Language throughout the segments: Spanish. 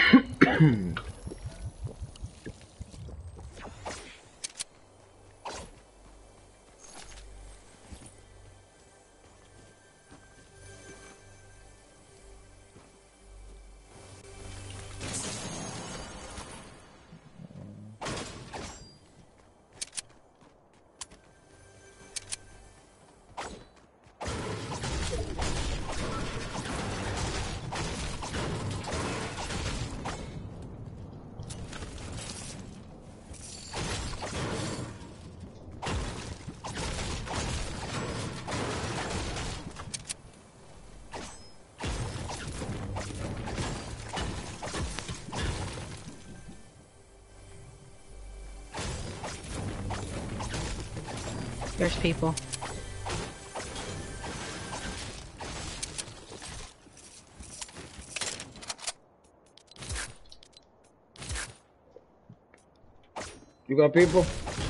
There's people. You got people?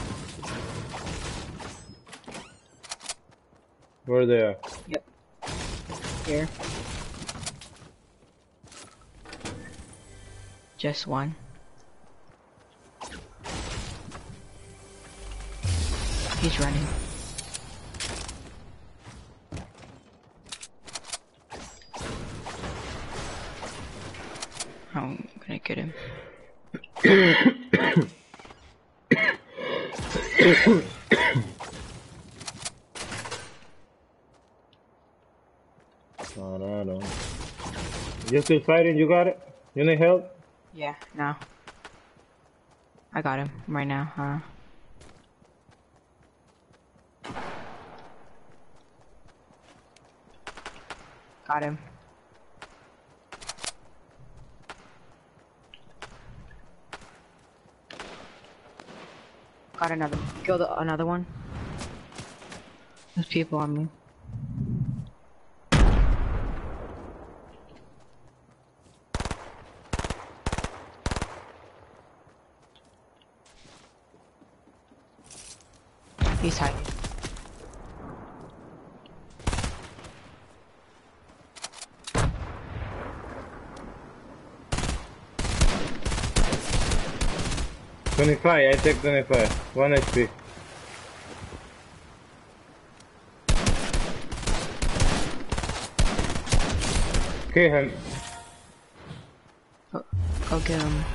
Where they are? Yep. Here. Just one. He's running. I'm gonna get him. Oh, no. You still fighting? You got it? You need help? Yeah, no. I got him right now, huh? Got him. Got another. Killed another one. There's people on me. He's hiding. I take 25. 1 HP. Okay, him. Go get him.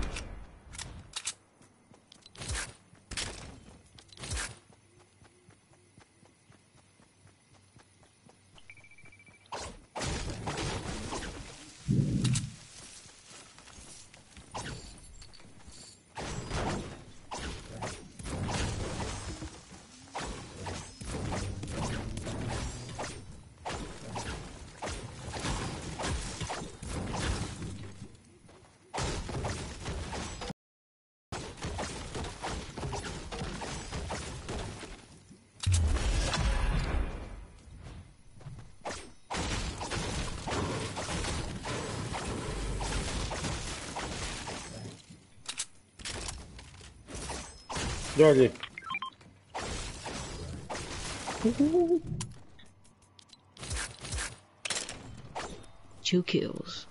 Georgie. 2 kills.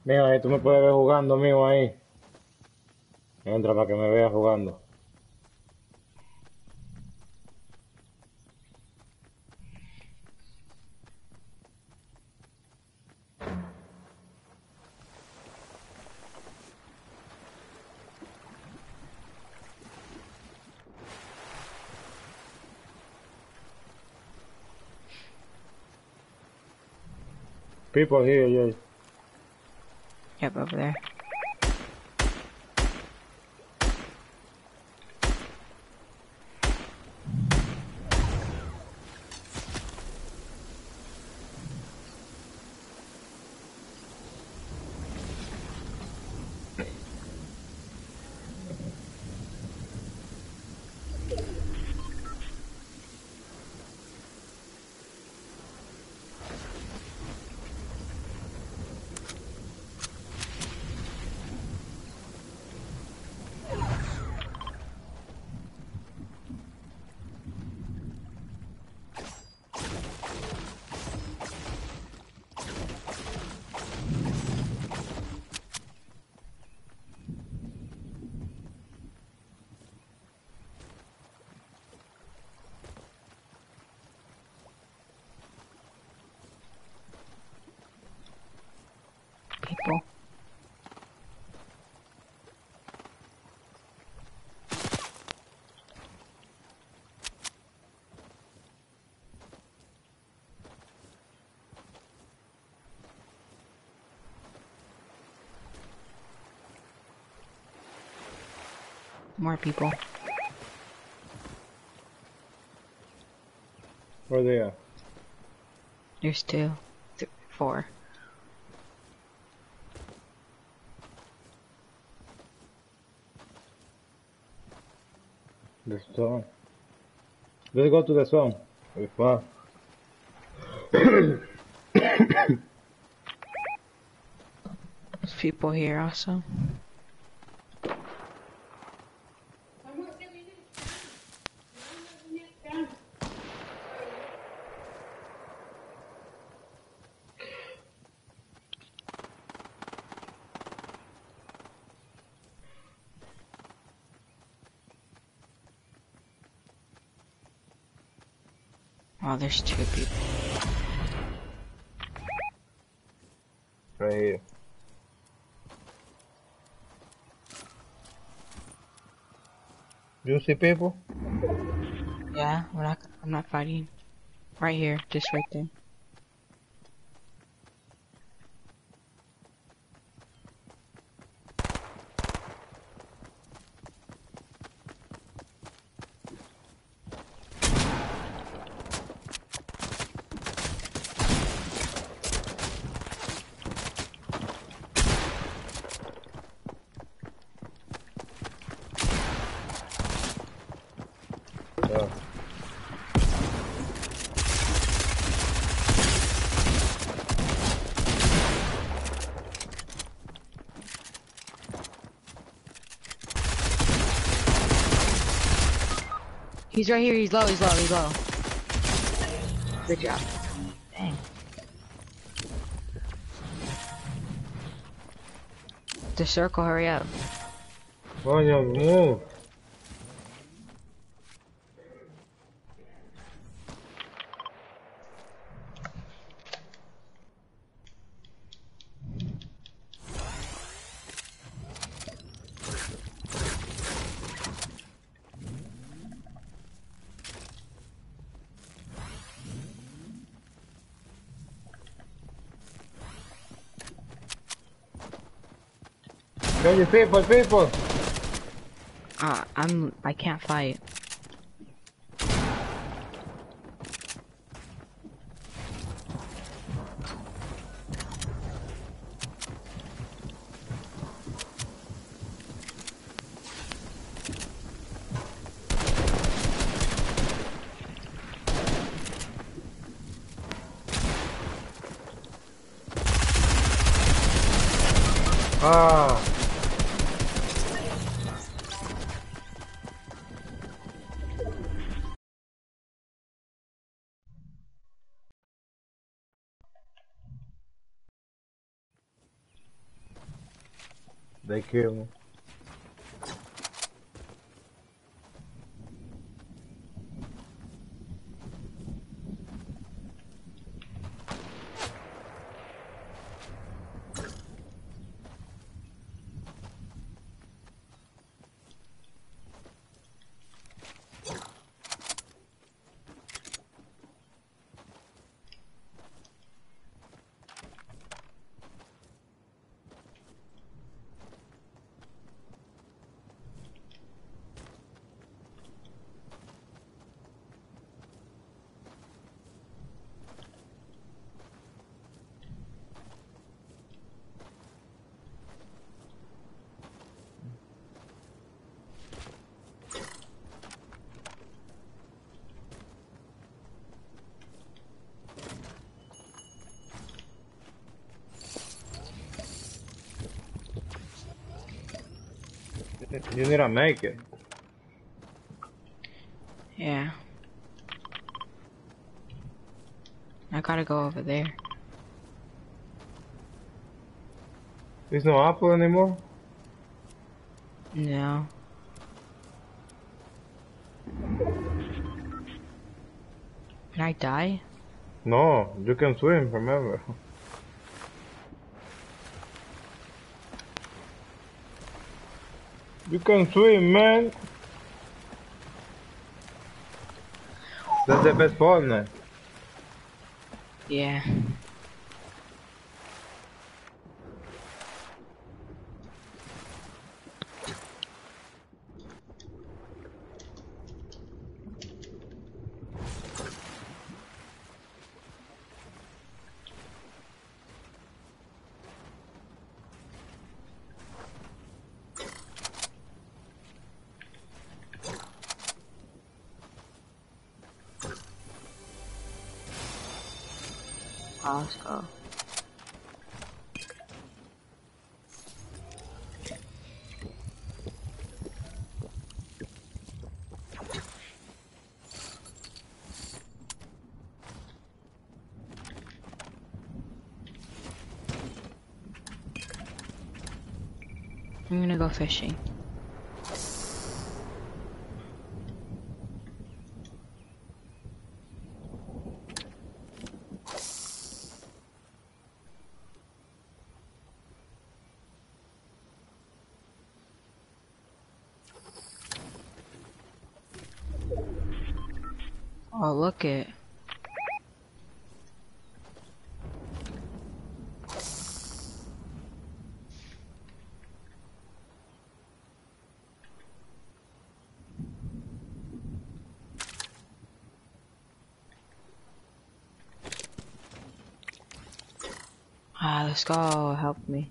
Mira, ahí tú me puedes ver jugando, mío, ahí. Entra para que me veas jugando. People here, yeah. Yep, over there. People. More people. Where they are? There's two. Four. The zone. Let's go to the zone. It's fun. There's people here also. Oh, there's two people. Right here. You see people? Yeah, I'm not fighting. Right here, just right there. Yeah. He's right here, he's low, he's low, he's low. Good job. Dang. The circle, hurry up. Coño, move. Coño, people. I can't fight. Ah. They kill me. You need to make it. Yeah. I gotta go over there. There's no apple anymore? No. Can I die? No, you can swim, remember. You can swim, man. That's the best Fortnite. Yeah. Let's go. I'm gonna go fishing. Oh, look it. Let's go. Help me.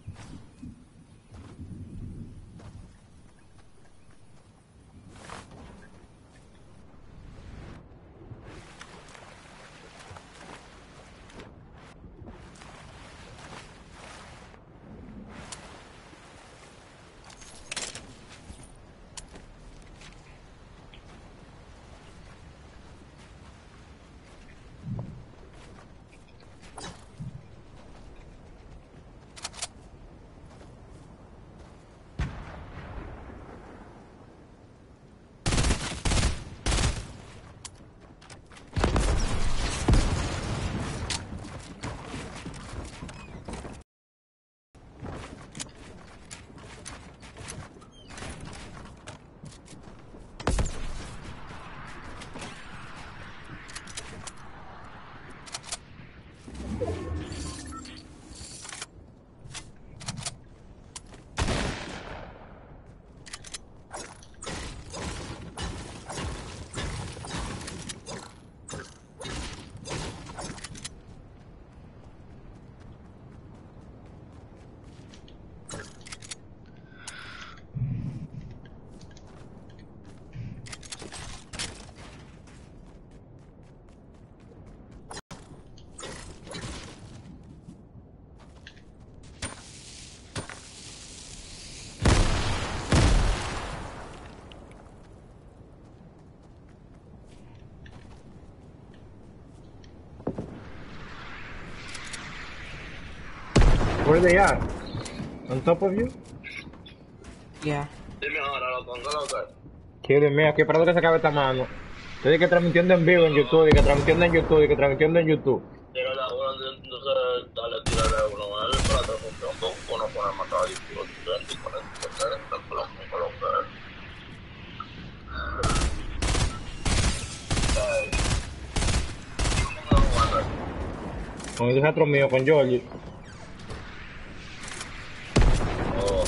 Where they at? On top of you? Yeah. Dime ahora, loco, ¿qué lo que? Sí, Dios mío, aquí para que se acabe esta mano. Estoy que transmitiendo en vivo en YouTube, y que transmitiendo en YouTube, y que transmitiendo en YouTube. Tira la una, entonces dale, tírale uno a él para la transmisión, que uno pone más tarde, 18, 40, 70, con lo que Con el otro mío, con Georgie. oh,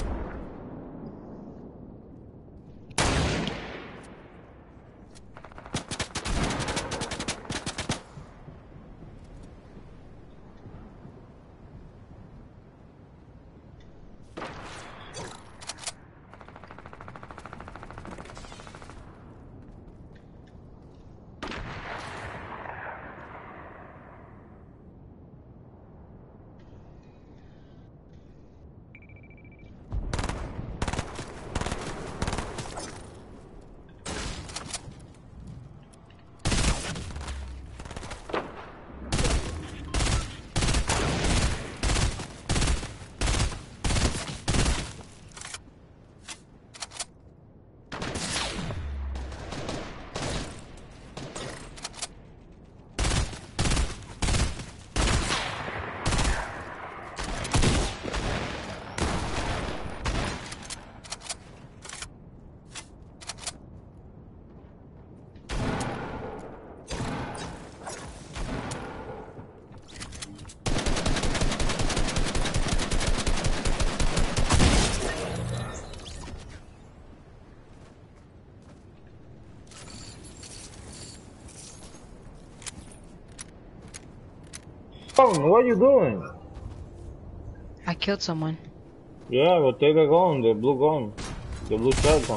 Oh, what are you doing? I killed someone. Yeah, but take the gun, the blue gun. The blue shotgun.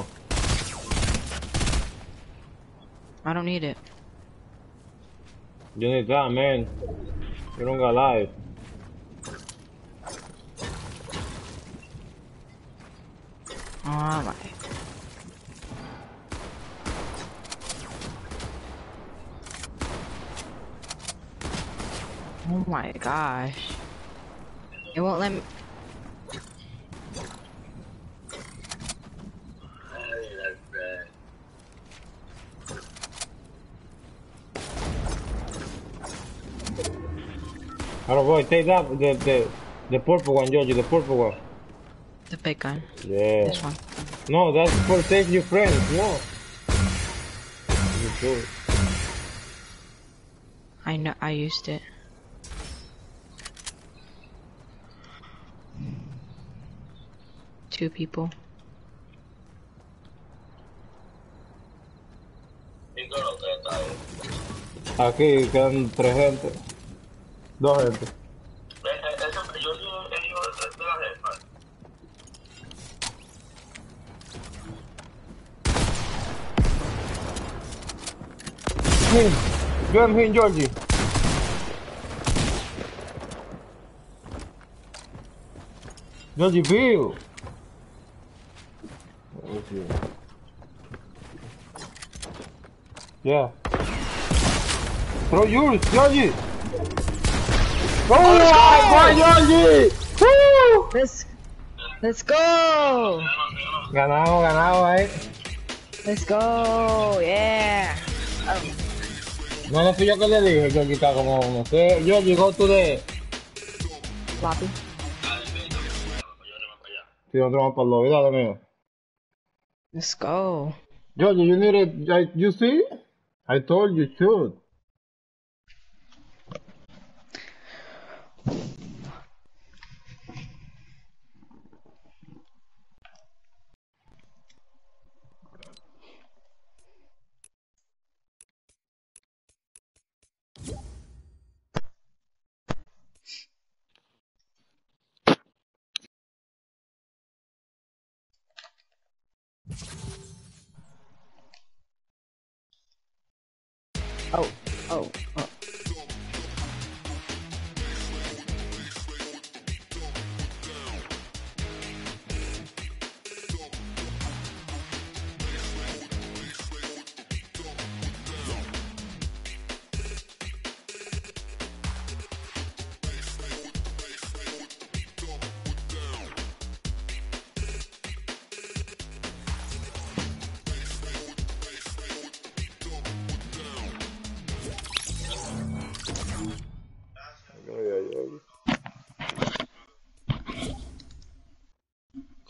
I don't need it. You need that, man. You don't got life. Oh my. Oh my gosh. It won't let me. ay, that's bad. Alright, boy, take that, the purple one, Georgie, the purple one. The big gun. Yeah. This one. No, that's for save your friends, no. You do. I know. I used it. Two people. ¿Y qué lo que está ahí? Aquí quedan 3 gente. 2 gente. Yo soy el hijo de la jefa. Him. Get him, Georgie. Georgie, Bill. Yeah. Throw yours, Georgie. Oh, my Georgie! Woo! Let's go. Ganado, ganado ahí. Let's go. Yeah. Oh. No le fui yo que le dije, Georgie está como, no sé, Georgie, go to the... Floppy. Si nosotros vamos para el lobby, dale, mío. Let's go. Georgie, you need it, you see? I told you should. Oh.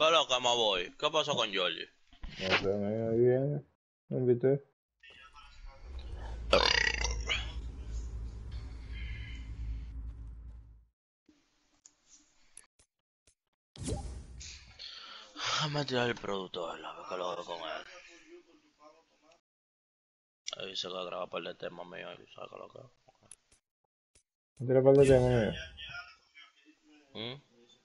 ¿Qué lo que me voy? ¿Qué pasó con Georgie? No sé, me viene. Me invité. Déjame tirar el productor, a ver qué lo hago con él. Ahí se va a grabar para el tema mío y saca lo que. No tiene par de tema mío. ¿Mm?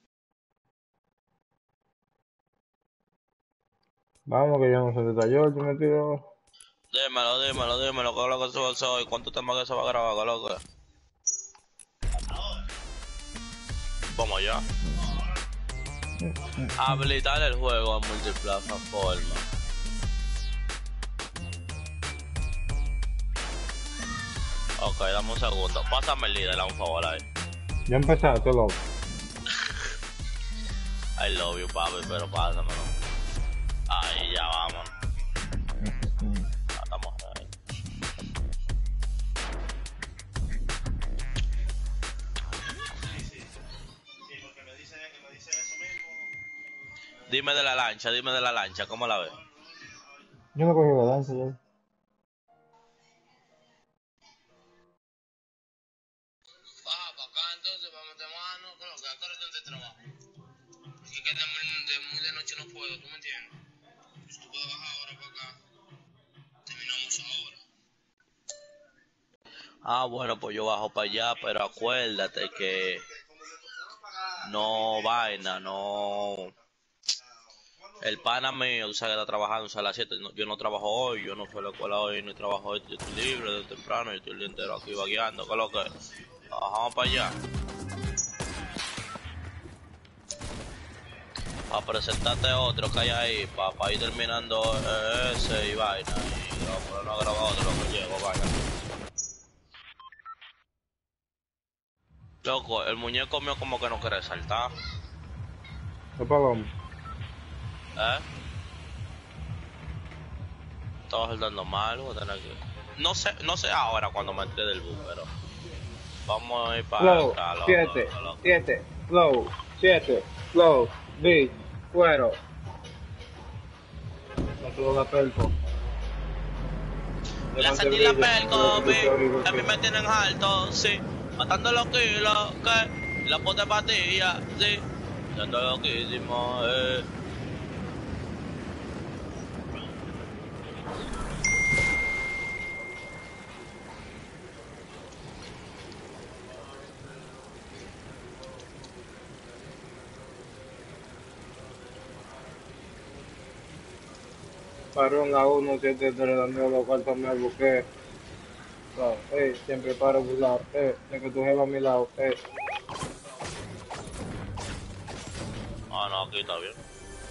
Vamos, que yo no sé dónde está George metido. Dímelo, ¿qué es lo que se va a hacer hoy? ¿Cuántos temas que se va a grabar? ¿Qué es lo que? Vamos allá. Habilitar el juego en multiplataforma. Ok, dame un segundo. Pásame el líder, a un favor ahí. Ya empezaste, loco. I love you, papi, pero pásamelo. Ahí ya vamos. Ya estamos ahí. Dime de la lancha, ¿cómo la ves? Yo no cogí la danza, ya. Baja para acá entonces, para meter mano, creo que acá es de trabajo. Porque que muy de noche no puedo, ¿tú me entiendes? Si tú puedes bajar ahora para acá, terminamos ahora. Ah, bueno, pues yo bajo para allá, pero acuérdate que no vaina, no. El pana mío, o sea, que está trabajando, o sea, a las 7, yo no trabajo hoy, yo no fui a la escuela hoy, no trabajo hoy, yo estoy libre de temprano, yo estoy el día entero aquí vagueando, ¿qué es lo que? Bajamos para allá. Para presentarte otro que hay ahí, para ir terminando ese y vaina, y vamos a ponernos a grabar otro lo que llego, vaina. Loco, el muñeco mío como que no quiere saltar, ¿Qué paloma? ¿eh? Estaba saltando mal, voy a tener que... No sé ahora cuando me entré del bus, pero... Vamos a ir para Flow, acá, loco, 7, flow, 7, flow, beat, cuero. No tuvo la pelco. Le encendí la pelco, a mí me tienen alto, sí. Matando los kilos, que la puta patilla, sí. Siendo loquísimo, Parón a 173 dando los cuartos me busqué. No, siempre paro a un lado, de que tu jefa a mi lado, Ah, no, aquí está bien.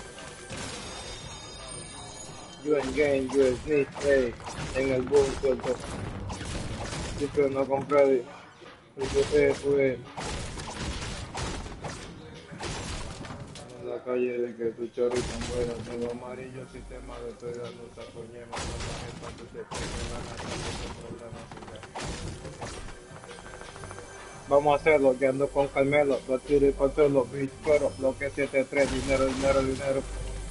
You en game, you en sneak, en el boom suelto. Siempre no compré, pues, en la calle de que tu chorrito fuera, todo amarillo, sistema de estoy dando saco ñema, no bajes cuando te tengo ganas, no problemas, vamos a hacerlo, que ando con Carmelo, lo tiro y controlo, bitch, pero lo que 7-3, dinero, dinero, dinero.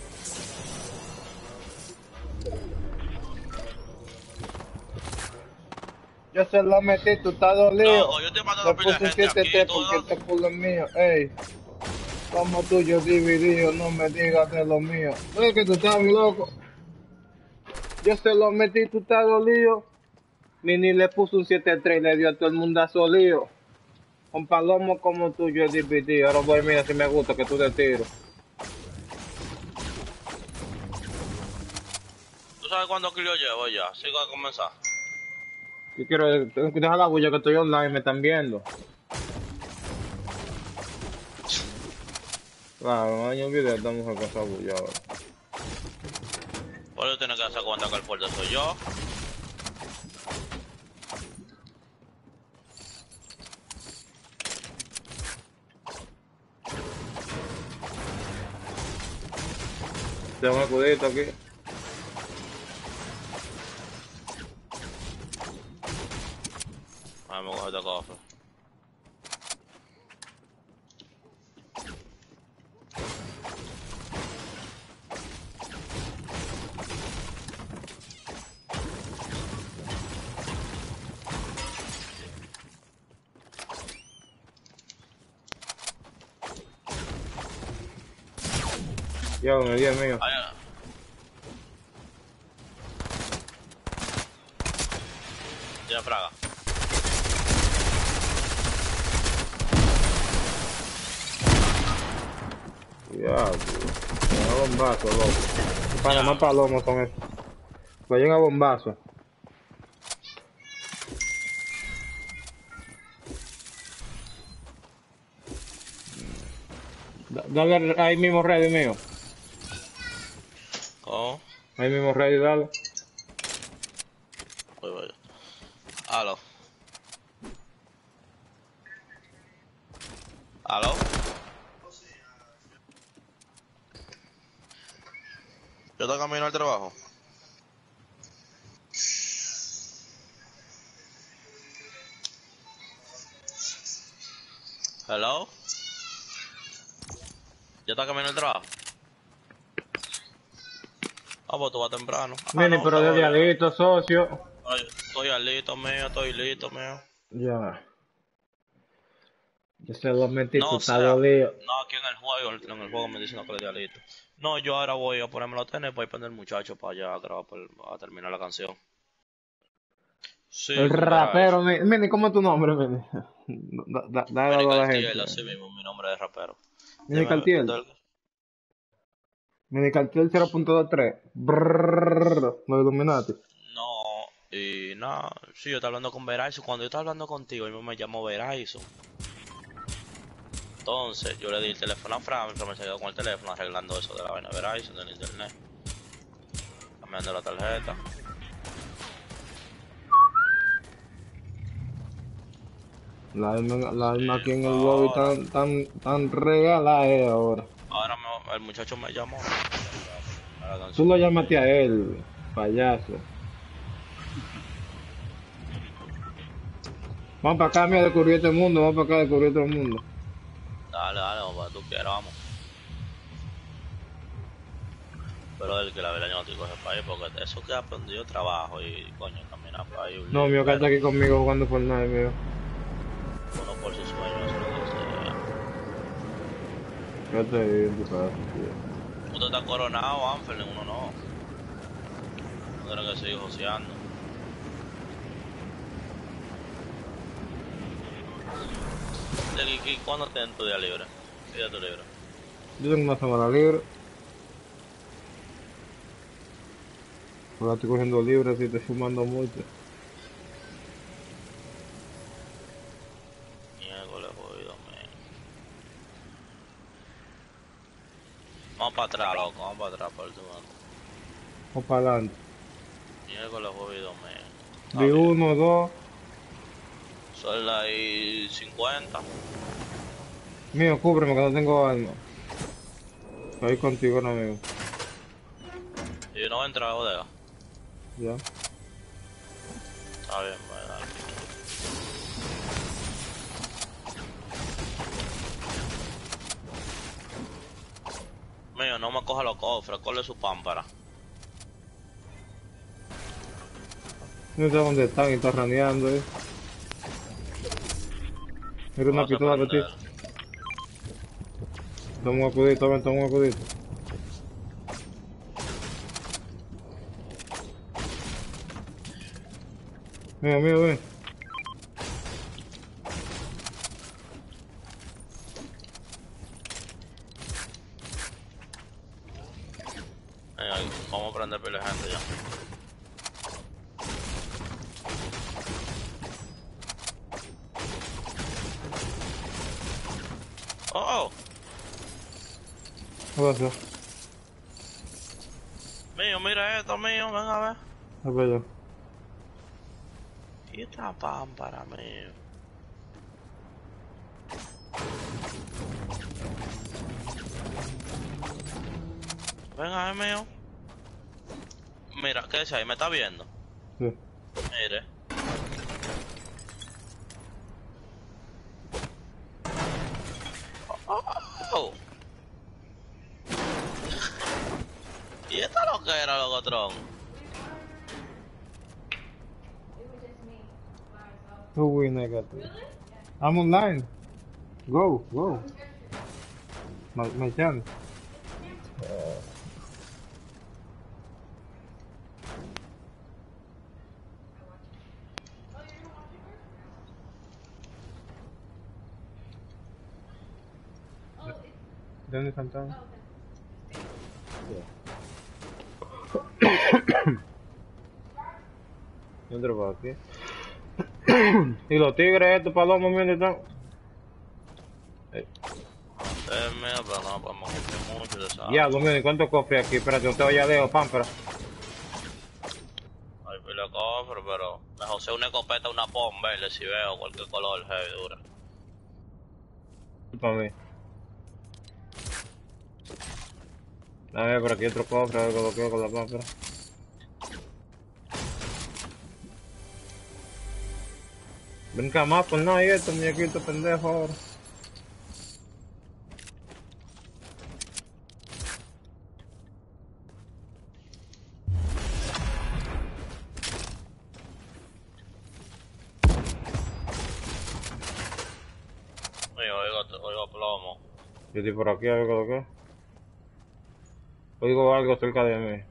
Yo se lo metí, tú estás dolido. Loco, yo estoy matando Le a pila puse de un gente aquí, 7-3 todo. porque este culo es mío, ey. Como tuyo dividido, no me digas de lo mío. No es que tú estás loco. Yo se lo metí, tú estás dolido. Ni le puso un 7-3 y le dio a todo el mundo a solío. Con palomo como tú yo he dividido. Ahora voy, mira si me gusta que tú te tiro. ¿Tú sabes cuántos kilos llevo ya? Sigo a comenzar. Yo quiero, tengo que dejar la bulla que estoy online, me están viendo. Claro, no hay un video, estamos con esa bulla ahora. Por eso tienes que darse cuenta que el fuerte soy yo. Tengo un escudito aquí. Vamos a coger este cofre. Ya, uno, 10 mío. Ay, tiene fraga. Ya, tío. Me bombazo, loco. Para más palomos son estos. Pues llega bombazo. Dale ahí mismo ready mío. ¿Cómo? Ahí mismo ready, dale. Voy. Aló. ¿Aló? Yo estoy camino al trabajo. Hello. ¿Ya está camino al trabajo? Ah, pues tú vas temprano. Mini, No, pero desde alito, socio. Ay, estoy listo, mío. Ya. Yo se lo metí, No, tú o estás sea, dolido. no, aquí en el juego me dicen que le día listo. No, yo ahora voy a ponerme los tenis para ir para el muchacho para allá a grabar, a terminar la canción. El Sí, con rapero, Verizon. Mini, ¿cómo es tu nombre, Mini? Dale Mini algo a la Cartier, gente. así mismo, mi nombre es rapero. Mini Dime, Cartier. Mini Cartier 0.23. Brrrr, los Illuminati. no, y nada, sí, yo estaba hablando con Verizon. Cuando yo estaba hablando contigo, él me llamó Verizon. Entonces, yo le di el teléfono a Fran me se quedó con el teléfono arreglando eso de la vaina de Verizon, del internet. Cambiando la tarjeta. La alma aquí en Sí, el lobby ahora, tan regalada ahora. el muchacho me llamó. A la Tú canción. lo llamaste a él, payaso. Vamos para acá, mira, descubrí este mundo. Vamos para acá, descubrí otro mundo. Dale, vamos, para tú quieras, vamos. Pero el que la verdad yo no estoy cogiendo para ahí porque eso que aprendí yo trabajo y coño, caminar para ahí un No, lío, mío, que está pero aquí conmigo jugando Fortnite, mío. uno por su sueño, eso es lo que sea. Yo te digo en tu casa, tío. Usted está coronado, Ángel, uno no. No tiene que seguir joseando. ¿Y cuándo tienes tu día libre? ¿Qué día tu libre? Yo tengo una semana libre. Ahora estoy cogiendo libre, así estoy fumando mucho. Miércoles, jodido, man. Vamos para atrás, loco, vamos para atrás, por último. Vamos para adelante. Miércoles, jodido, man. Está Di bien. 1, 2. Son las 50. Mío, cúbreme que no tengo arma. Estoy contigo ahora mismo. Y no entra a la bodega. Ya. Está bien, pues dale. Mío, no me coja los cofres, coge su pámpara. No sé dónde están y están raneando, Mira una Vamos a pistola para ti. aprender. Toma un acudito, ven, toma un acudito. Mío, ven. Venga, vamos a aprender pila de gente ya. Oh, ¿Qué pasa? mío, mira esto, mío, ven a ver. ¿Qué pasa? Y esta pámpara, mío. Ven a ver, mío. Mira, ¿qué es ahí? ¿Me está viendo? Sí. Mire. Oh. ¿Y esta lo que era, locotrón? Who win I got this? I'm online. Go. My chance. ¿Dónde saltaron? Yo entro por aquí. Y los tigres estos palomos, miren, están. Mío, pero no podemos cumplir mucho de esa. Ya, lo miren, ¿cuántos cofres aquí? Espérate, no te vayas lejos, pámpara. Hay pila de cofre, pero mejor sea una escopeta, una pompa, verde si veo cualquier color heavy dura. Para mí. A ver, por aquí otro cofre, a ver, coloqueo con la pámpara. Brinca más, pues no hay esto, muñequito pendejo ahora. Oigo plomo. Yo estoy por aquí, a ver, coloqueo. Oigo algo cerca de mí.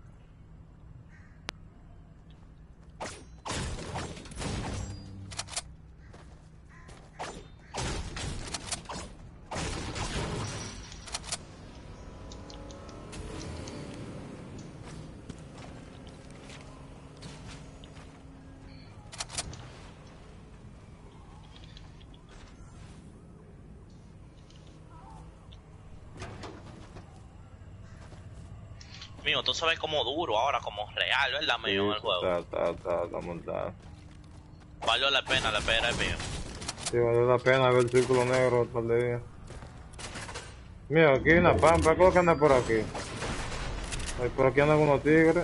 Mío, tú sabes como duro ahora, como real, ¿verdad, mío, en el juego? Está montado. Valió la pena la espera, mío. Sí, valió la pena ver el círculo negro un par de días. Mira, aquí hay una pampa, ¿qué es lo que anda por aquí? Ay, por aquí andan unos tigres.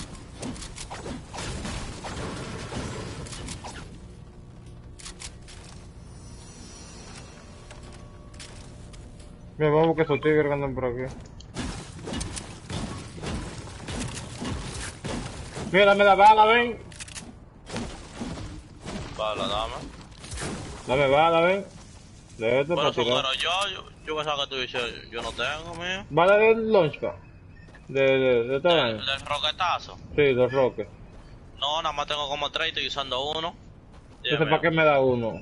Mira, vamos a buscar esos tigres que andan por aquí. Mira, dame la bala, ven. Bala, dame. Dame bala, ven. De esto Pero para tirar. yo pensaba que tú dices, yo no tengo, mío. Bala del launchpad. De esta vaina. Del roquetazo. Sí, del rocket. No, nada más tengo como 3 y estoy usando uno. Entonces, ¿para qué me da uno?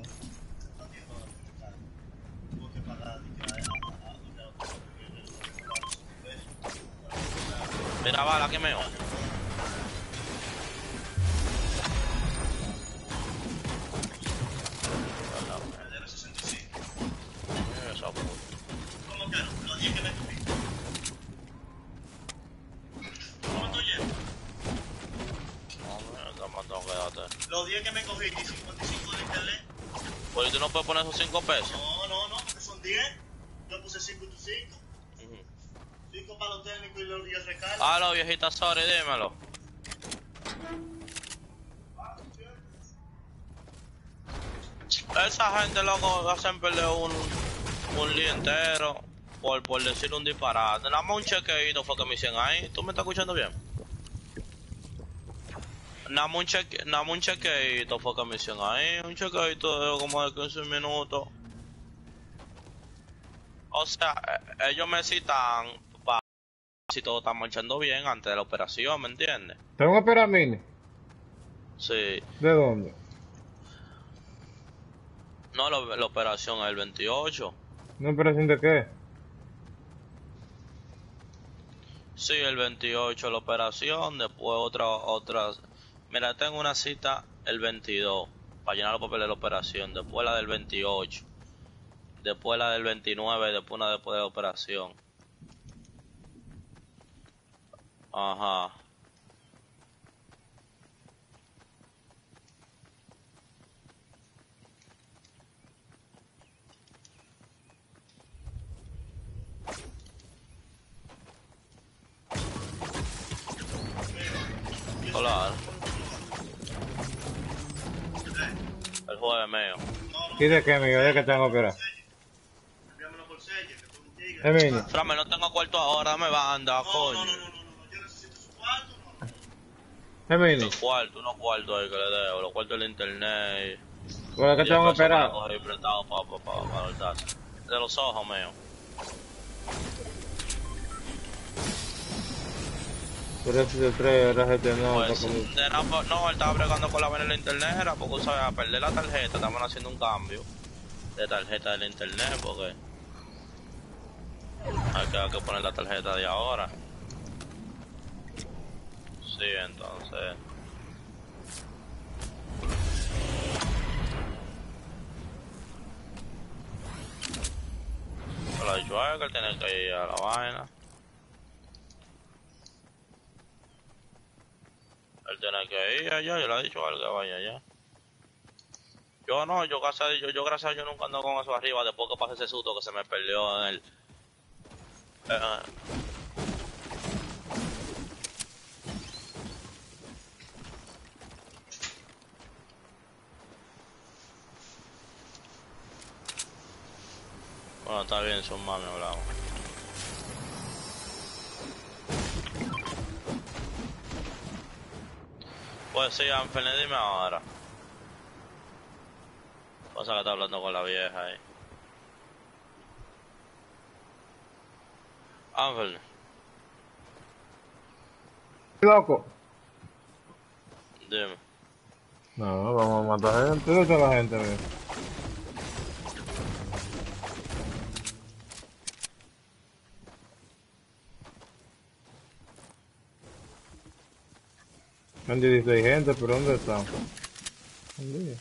Mira, bala, que meo. ¿Cómo que no? Los 10 que me cogí. ¿Cómo estoy yendo? Los 10 que me cogí y 55 de internet. Pues tú no puedes poner esos 5 pesos. No, porque son 10. Yo puse 5 y tú 5. 5 para los técnicos y los 10 recarga. Aló, viejita, sorry, dímelo. Esa gente, loco, hacen perder un día entero por decir un disparate. Nada más un chequeito fue que me hicieron ahí. ¿Tú me estás escuchando bien? Nada más un chequeito fue que me hicieron ahí. Un chequeito de como de 15 minutos. O sea, ellos me citan para si todo está marchando bien antes de la operación, ¿me entiendes? ¿Tengo que operar mini? Sí. ¿De dónde? No, la operación es el 28. ¿Una operación de qué? Sí, el 28 la operación, después otra. Mira, tengo una cita el 22 para llenar los papeles de la operación, después la del 28, después la del 29, después una después de la operación. Ajá. Claro. El jueves mío. ¿Y de qué, amigo? ¿De qué tengo que operar? Envíamelo por sello, que tú un tigre. Mini. Frame, no tengo cuarto ahora, me banda, coño. No. Yo necesito su cuarto, Mini. Los cuartos, unos cuartos ahí que le debo, los cuartos del internet. ¿Por qué tengo que operar? De los ojos míos. Pero ese de 3 era GT no, Pues, está como... no, él estaba bregando con la vaina de la internet, era porque, ¿sabes? A perder la tarjeta, estaban haciendo un cambio de tarjeta de la internet, porque hay que poner la tarjeta de ahora. Sí, entonces... Se lo ha dicho a él que él tiene que ir a la vaina. Él tiene que ir allá, yo le he dicho a él que vaya allá. Yo no, yo gracias a Dios nunca ando con eso arriba después que pasé ese susto que se me perdió en el... eh, bueno, está bien, son mami hablamos. Pues sí, Ángel, dime ahora. Pasa que está hablando con la vieja ahí. Ángel, Loco. dime. No, vamos a matar gente. ¿Dónde está la gente, mira? Han 16 gente, pero ¿dónde están? ¿Dónde?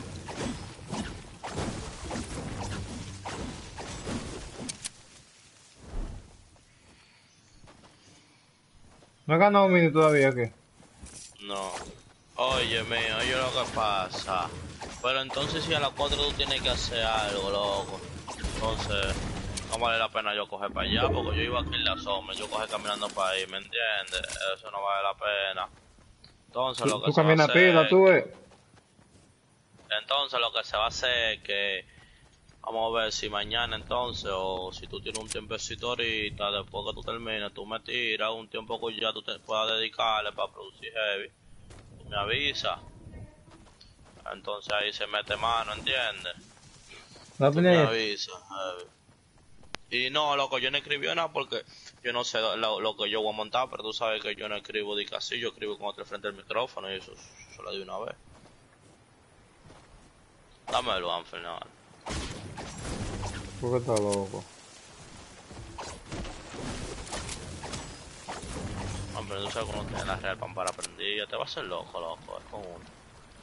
¿No ha ganado un mini todavía qué? No. Oye, mío, oye lo que pasa. Pero entonces si a las 4 tú tienes que hacer algo, loco. Entonces, no vale la pena yo coger para allá, porque yo iba aquí en la sombra, yo coger caminando para ahí, ¿me entiendes? Eso no vale la pena. Entonces lo que Tú se va a caminas hacer pila, tú ves. entonces lo que se va a hacer es que vamos a ver si mañana entonces o si tú tienes un tiempecito ahorita después que tú termines, tú me tiras un tiempo que ya tú te puedas dedicarle para producir heavy. Tú me avisas. Entonces ahí se mete mano, ¿entiendes? ¿No Tú me tenía? avisas, heavy. Y no, loco, yo no escribí nada porque yo no sé lo que yo voy a montar, pero tú sabes que yo no escribo de casi, yo escribo con otro frente al micrófono y eso lo di una vez. Dámelo, Ángel, no. ¿Por qué está loco? Hombre, tú sabes que uno tiene la real pan para aprender, ya te va a hacer loco, loco, es con uno.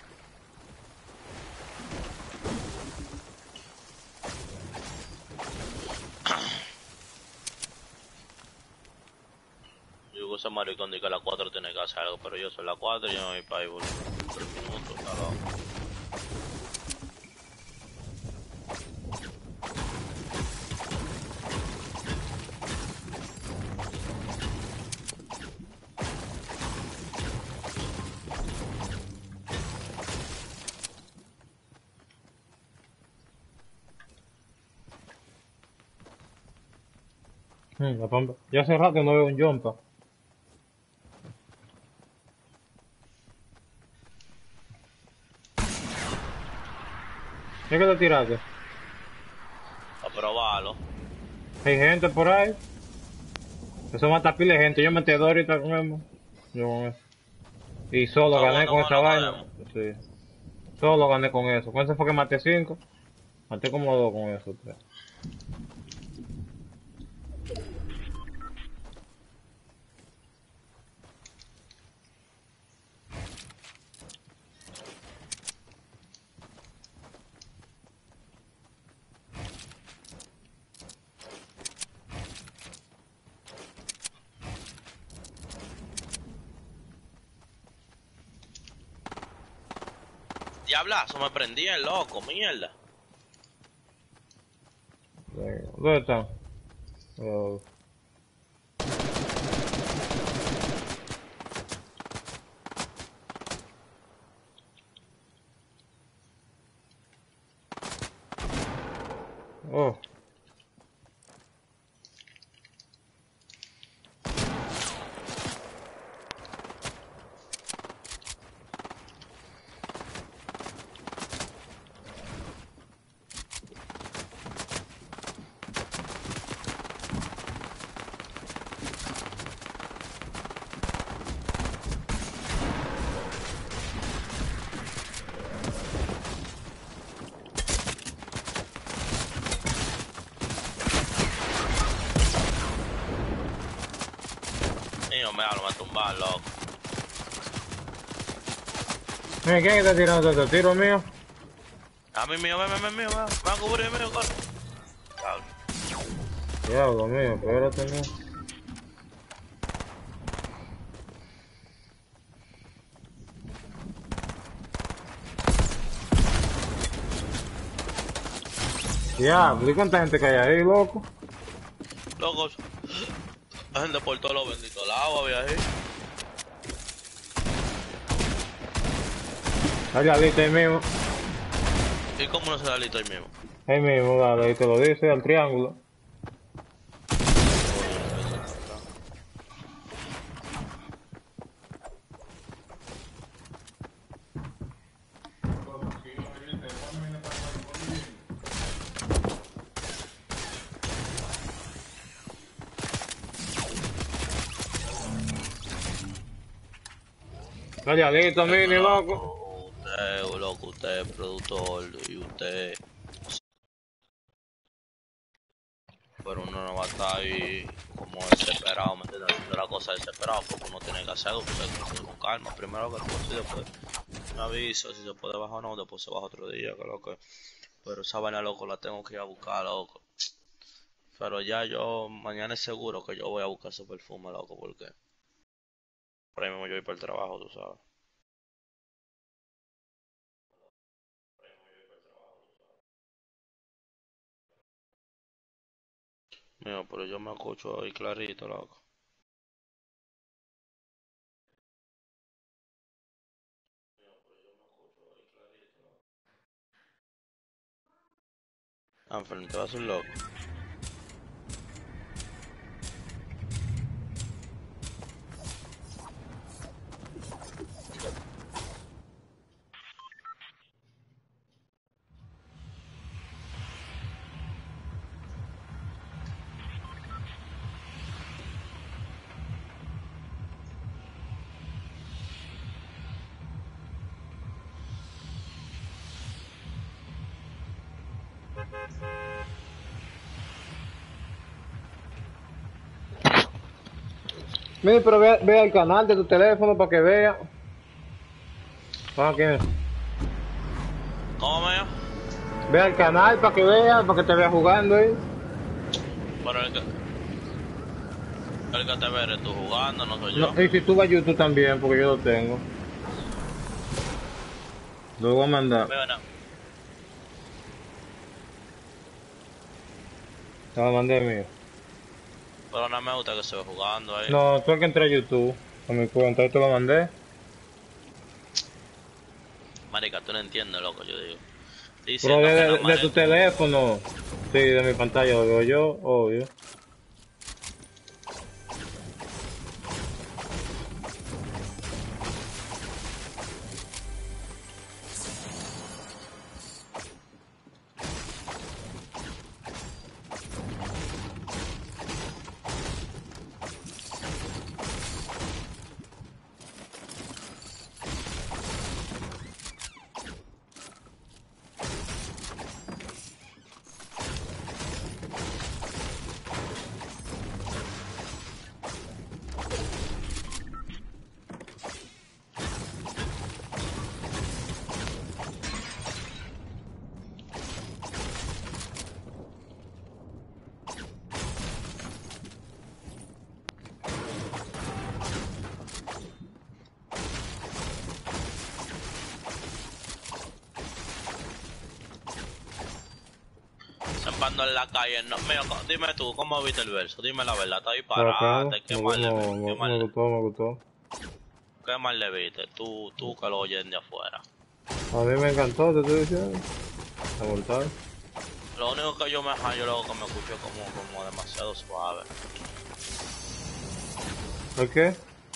Yo digo ese maricón dice que a las 4 tiene que hacer algo, pero yo soy las 4 y yo no voy para ahí, boludo. 3 minutos, está loco. La pampa. Ya hace rato no veo un jumpa. ¿Qué que te tiraste? A probarlo. Hay gente por ahí. Eso mata pila de gente. Yo metí dos ahorita con él. Yo con eso. Y solo Está gané bueno, con esa bueno, vaina. Sí. Solo gané con eso. Con eso fue que maté 5. Maté como 2 con eso. 3. Diablazo, me prendí el loco, mierda. ¿Dónde están? Oh. Oh. me tumban, loco. Mira, ¿quién está tirando este tiro mío? A mí mío, me va a cubrir mío, corre. Cabrón. Diablo mío, espérate, mío. Diablo, ¿y cuánta gente que hay ahí, loco? Loco, la gente por todos los benditos lados había ahí. Allá, lista ahí mismo. ¿Y cómo no se da listo ahí mismo? Ahí mismo, dale, ahí te lo dice, al triángulo. Allá, listo, mini, loco. Usted es productor y usted... Pero uno no va a estar ahí como desesperado, ¿me entiendes? Haciendo la cosa desesperado, porque uno tiene que hacerlo, porque con calma, primero que todo, y después me aviso si se puede bajar o no, después se baja otro día, que loco. Pero esa vaina, loco, la tengo que ir a buscar, loco. Pero ya yo, mañana es seguro que yo voy a buscar ese perfume, loco, porque por ahí mismo yo voy para el trabajo, tú sabes. Mira, pero yo me escucho ahí clarito, loco. Ángel, te vas a un loco. Mira, pero ve al canal de tu teléfono para que vea. Ah, ¿quién? ¿Cómo me llamo? Ve al canal para que vea, para que te vea jugando ahí. Pero el que te ve eres tú jugando, no soy yo. No, y si tú vas a YouTube también, porque yo lo tengo. Lo voy a mandar. Mira, no. Te lo mandé mío. Pero no me gusta que se ve jugando ahí. No, tú hay que entrar a YouTube. A mi cuenta, ahí te lo mandé. Marica, tú no entiendes, loco, yo digo. Pero Diciendo que nada más de tu teléfono. Sí, de mi pantalla lo veo yo, obvio. Sempando en la calle, no, mira, dime tú, ¿cómo viste el verso? Dime la verdad, está Pero acá, disparate, qué mal le viste, me gustó, me gustó. qué mal le viste, tú que lo oyes de afuera. A mí me encantó, te estoy diciendo. A montar. Lo único que yo me hallo, luego que me escucho como demasiado suave. ¿Por qué?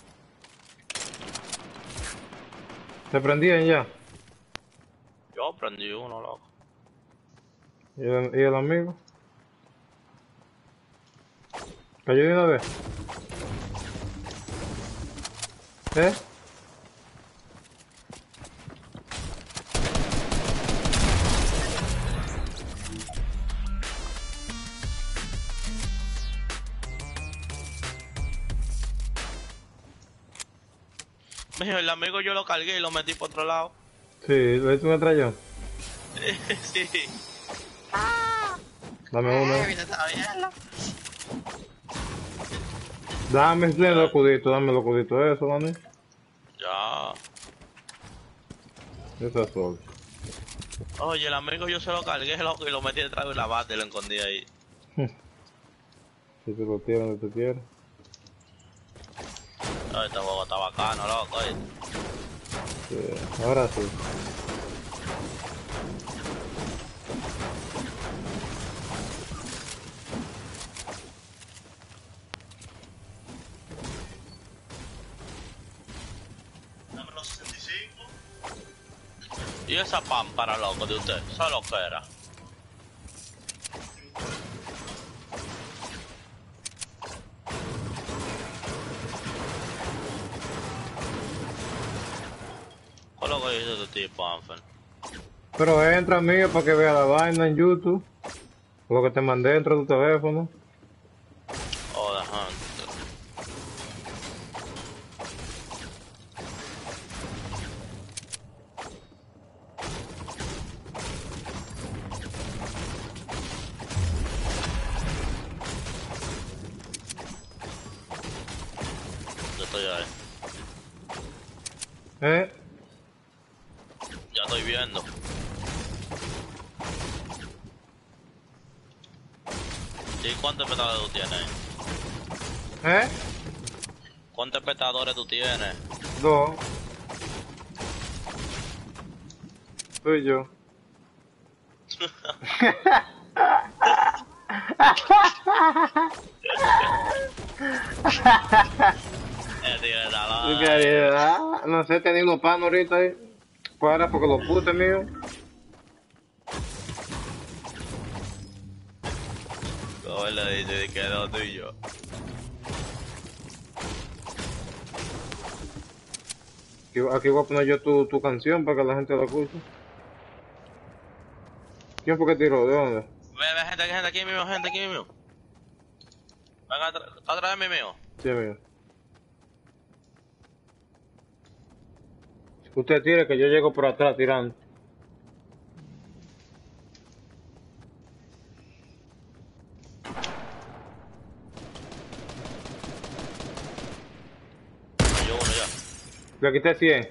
¿Te prendían ya? Yo prendí uno, loco. ¿Y el amigo? ¿Cayó de una vez? ¿Eh? Mijo, el amigo yo lo cargué y lo metí por otro lado. Sí, ¿lo hice un estrellón? Sí. Dame uno. Mira, está bien. Dame el escudito, eso, Dani. Ya. Esa sol. Oye, el amigo yo se lo cargué, loco, y lo metí detrás de una bata y lo escondí ahí. Si te lo tiran, te quieres. Ay, este juego está bacano, loco. Sí, ahora sí. Dame los 65. Y esa pámpara, loco, de usted, ¿sabe lo que era? ¿Qué es lo que dice este tipo, Ángel? Pero entra, mío, para que vea la vaina en YouTube. Lo que te mandé dentro de tu teléfono. Oh, ajá. Yo estoy ahí. Ya estoy viendo. ¿Y cuántos espectadores tú tienes? ¿Cuántos espectadores tú tienes? 2. Soy yo. Tío, está ¿Qué loco. calidad? No sé, tenía unos panos ahorita ahí. Para, porque los puse, mío. ¿Cómo le dice que no tú y yo? Aquí voy a poner yo tu canción para que la gente la escuche. ¿Quién fue que tiró? ¿De dónde? Ve, gente aquí mismo, gente aquí mismo. Venga, está atrás de mí mío. Sí, mío. Usted tire que yo llego por atrás tirando. Yo uno ya. Le quité 100.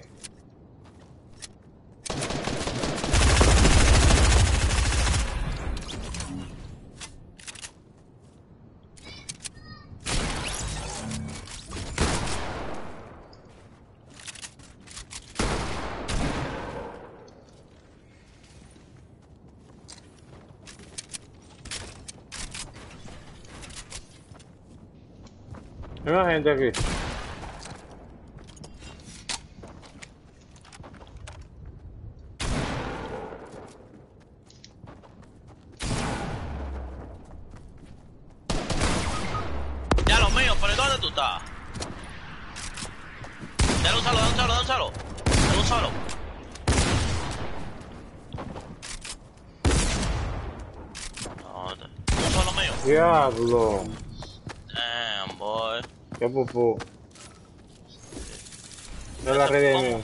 Hay más gente aquí. Ya lo mío, pero ¿dónde tú estás? Dale un salo, dale un salo, dale un salo. Dale un salo. No, un solo mío. Diablo. Damn, boy. Qué pupú. No la red de mí.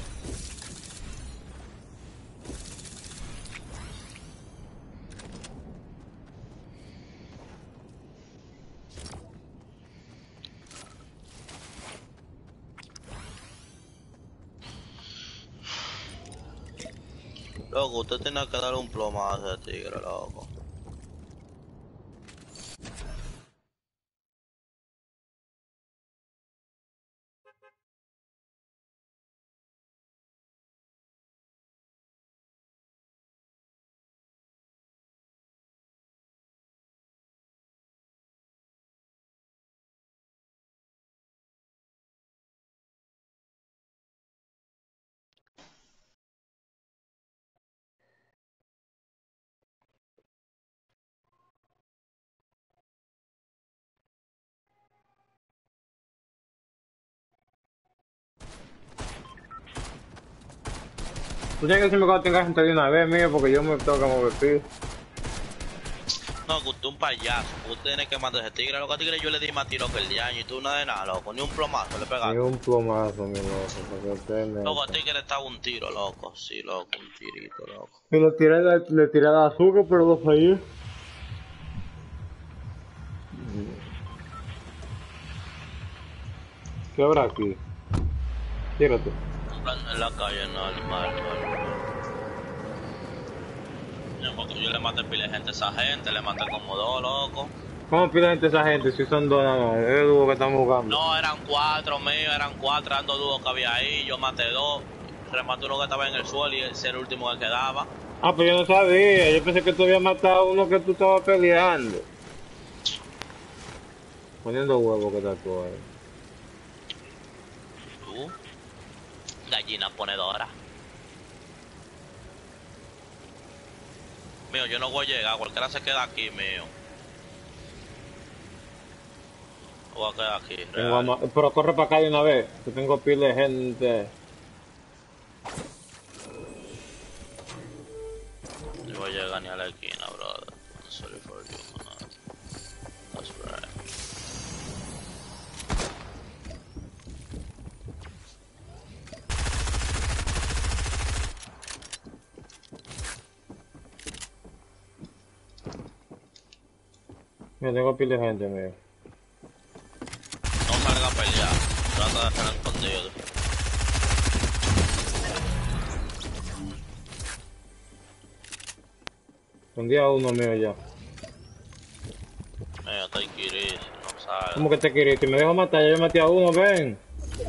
Loco, usted tiene que darle un plomazo a ese tigre, loco. Tú tienes que decirme cuando tengas gente de una vez, mío, porque yo me tengo que mover piso. No, que usted un payaso. Usted tiene que matar a ese tigre. Loco, a tigre yo le di más tiro que el diaño y tú nada de nada, loco. Ni un plomazo le Ni pegaste. un plomazo, mi loco, para que usted Loco, a meta. tigre estaba un tiro, loco. Sí, loco, un tirito, loco. Y le tiré de azúcar, pero lo fallé. ¿Qué habrá aquí? Tírate. En la calle, normal. Porque yo le maté pila de gente a esa gente, le maté como dos, loco. ¿Cómo pide gente esa gente si son dos nada más? Es el dúo que estamos jugando. No, eran cuatro míos, eran cuatro, eran dos dúos que había ahí, yo maté dos, rematé uno que estaba en el suelo y ese era el último que quedaba. Ah, pues yo no sabía. Yo pensé que tú habías matado a uno que tú estabas peleando. Poniendo huevos que estás tú ahí. Tú, gallina ponedora. Mío, yo no voy a llegar, cualquiera se queda aquí, mío. Voy a quedar aquí, real. Pero corre para acá de una vez, que tengo pila de gente. No voy a llegar ni a la esquina, brother. I'm sorry for you, man. That's right. Mira, tengo pila de gente, mío. No salga a pelear, trata de estar escondido. Un día uno mío ya. Mío, estoy Kiris, no salga. ¿Cómo que te quieres? Si me dejo matar, ya yo maté a uno, ven.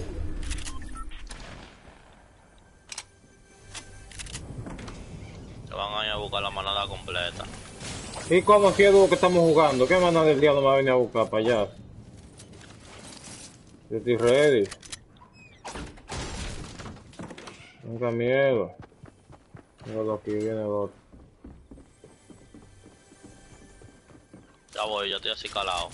Se van a ir a buscar la manada completa. ¿Y cómo si es dúo que estamos jugando? ¿Qué manada del diablo me va a venir a buscar para allá? Yo estoy ready. Nunca miedo. Mira lo que viene el otro. Ya voy, ya estoy así calado.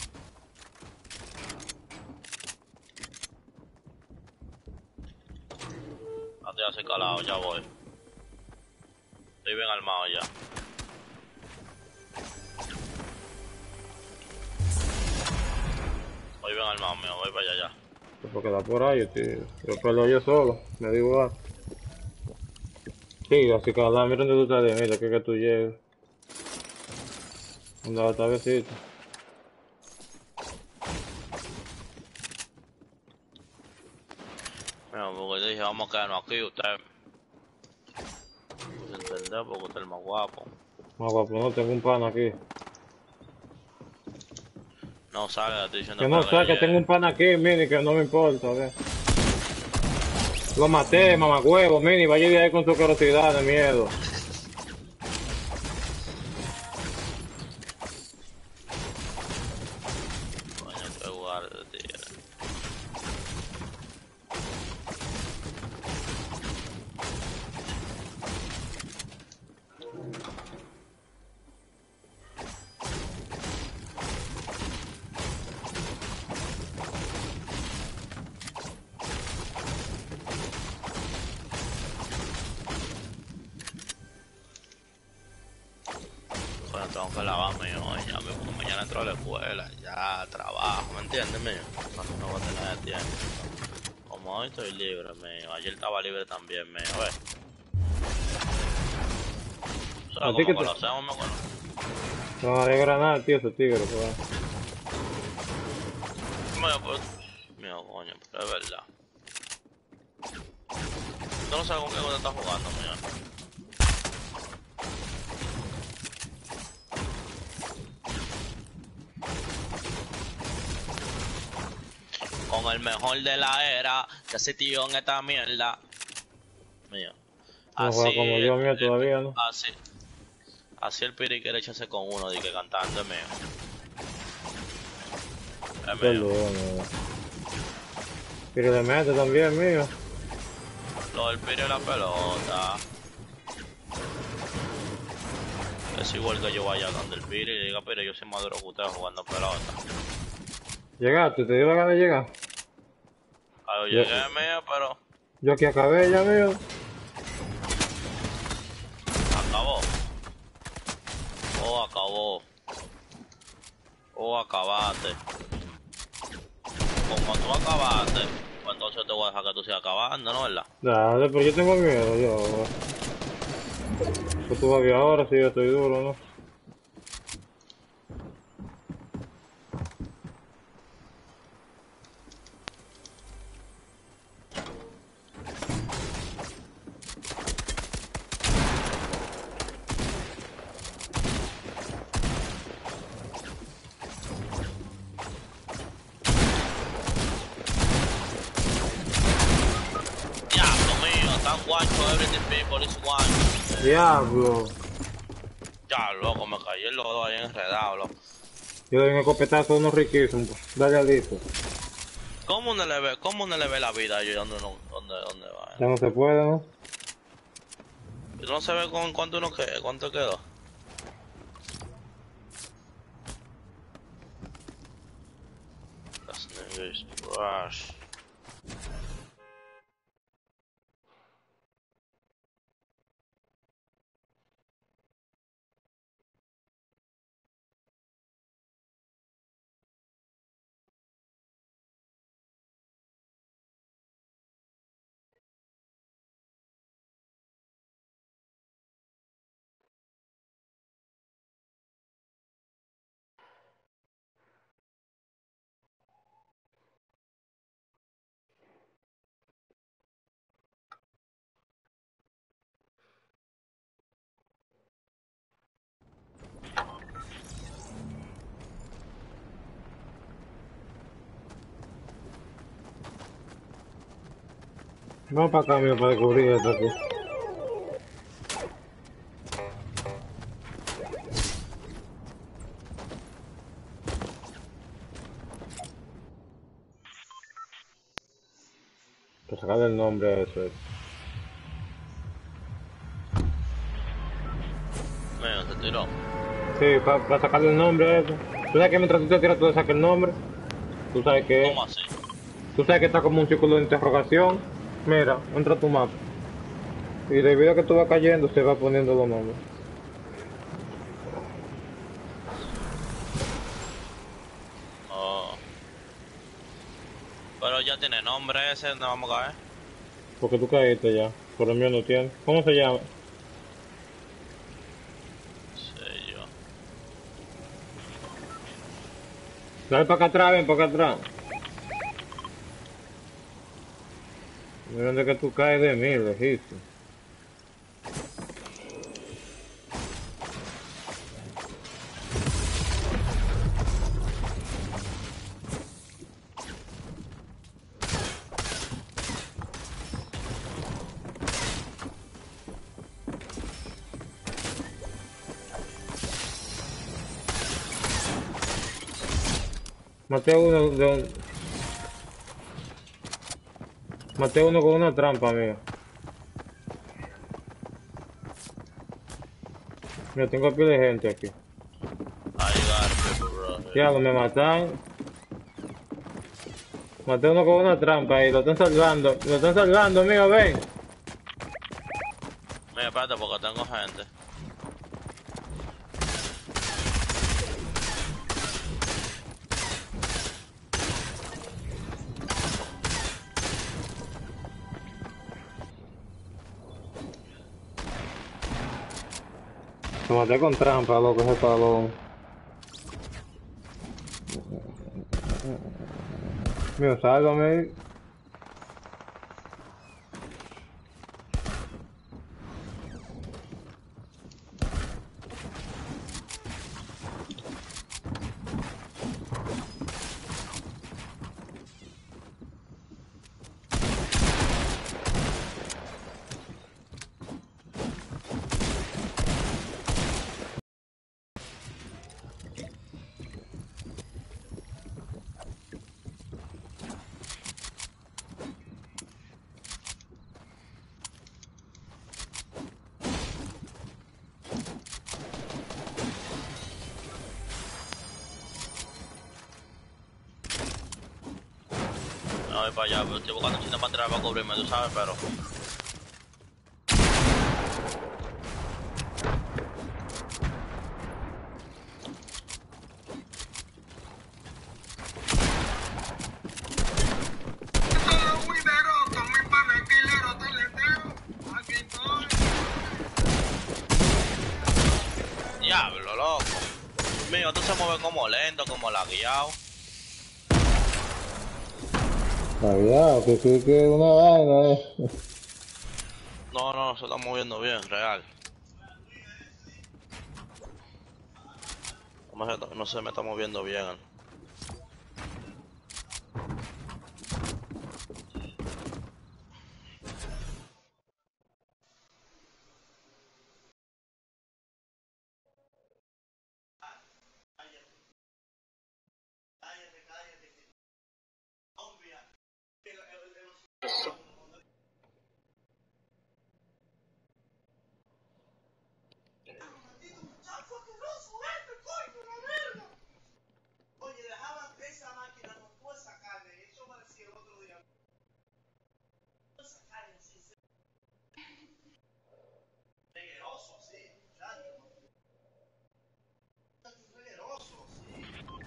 Ya estoy así calado, ya voy. Estoy bien armado ya. Voy bien armado, mío, voy para allá ya. Porque da por ahí, tío. Yo peleo yo solo, me digo igual. Sí, así que mira donde tú estás, mira que tú llegues. Anda otra vez. Mira, porque yo dije, vamos a quedarnos aquí, usted. Pues entender, porque usted es el más guapo. No, guapo, no tengo un pan aquí. No sale, estoy diciendo Que no sé, que tengo un pan aquí, mini, que no me importa, a ver. Lo maté, mamagüevo, mini, vaya de ahí con su curiosidad de miedo. Coño, qué guarda, tío. Bueno, tengo que lavarme hoy, ya, porque mañana entro a la escuela, ya trabajo, ¿me entiendes, mío? No voy a tener tiempo. Como hoy estoy libre, mío. Ayer estaba libre también, mío. A ver. O sea, ¿A ti como qué te- conocemos, me conozco. No me alegra nada, tío, ese tigre, pues. Mío, pues. Mío, coño, pero es verdad. Tú no sabes con qué te estás jugando, mío. Con el mejor de la era, que se tío en esta mierda. Mío. No juega como yo, mío, todavía, ¿no? Así el piri quiere echarse con uno, de que cantando es mío. Es Qué mío. bueno. Tiro de mete también, mío. Lo del piri es la pelota. Es igual que yo vaya donde el piri y diga, pero yo soy más duro que usted jugando pelota. Llegaste, te dio la gana de llegar. Yo llegué mío, pero Yo aquí acabé ya, mío. acabó. Oh, acabó. O acabaste. Como tú acabaste, pues entonces te voy a dejar que tú sigas acabando, ¿no? ¿Verdad? Dale, pero yo tengo miedo, yo. Pues tú vas bien ahora, sí, yo estoy duro, ¿no? Diablo mío, tan guacho, everything people is one. Diablo. Ya, loco, me cayó el lodo ahí enredado, loco. Yo doy un escopetazo a unos riquísimos. Dale a listo. ¿Cómo uno le ve la vida ahí dónde va? Ya no se puede, ¿no? ¿Y no se ve con cuánto quedó? Las niggas trash. Vamos para acá, mío, para descubrir esto aquí. Para sacarle el nombre a eso. Mira, se tiró. Sí, para sacarle el nombre a eso. Tú sabes que mientras tú te tiras, tú le sacas el nombre. Tú sabes que... ¿Cómo así? Tú sabes que está como un círculo de interrogación. Mira, entra a tu mapa. Y debido a que tú vas cayendo, se va poniendo los nombres. Oh. Pero ya tiene nombre ese, ¿dónde vamos a caer? Porque tú caíste ya. Por el mío no tiene. ¿Cómo se llama? Sé yo. Dale para acá atrás, ven para acá atrás. Mira dónde que tú caes de mí, lejísimo. Maté uno de un... Maté uno con una trampa, amigo. Mira, tengo pila de gente aquí. Ahí va, bro. Diablo, me matan. Maté uno con una trampa y lo están salvando. Lo están salvando, amigo, ven. Mira, espérate porque tengo gente. Lo maté con trampa, loco, ese talón. Mío, sálvame. Me voy para allá, pero estoy buscando un sitio para tirar para cubrirme, tú sabes, pero... se mueve como lento, como lagueado. Sabía, que una vaina, No, se está moviendo bien, real. No se me está moviendo bien. Oye, dejaban esa máquina con toda esa carne, y eso parecía el otro día. Toda esa carne así, regueroso así, muchacho. Regueroso así.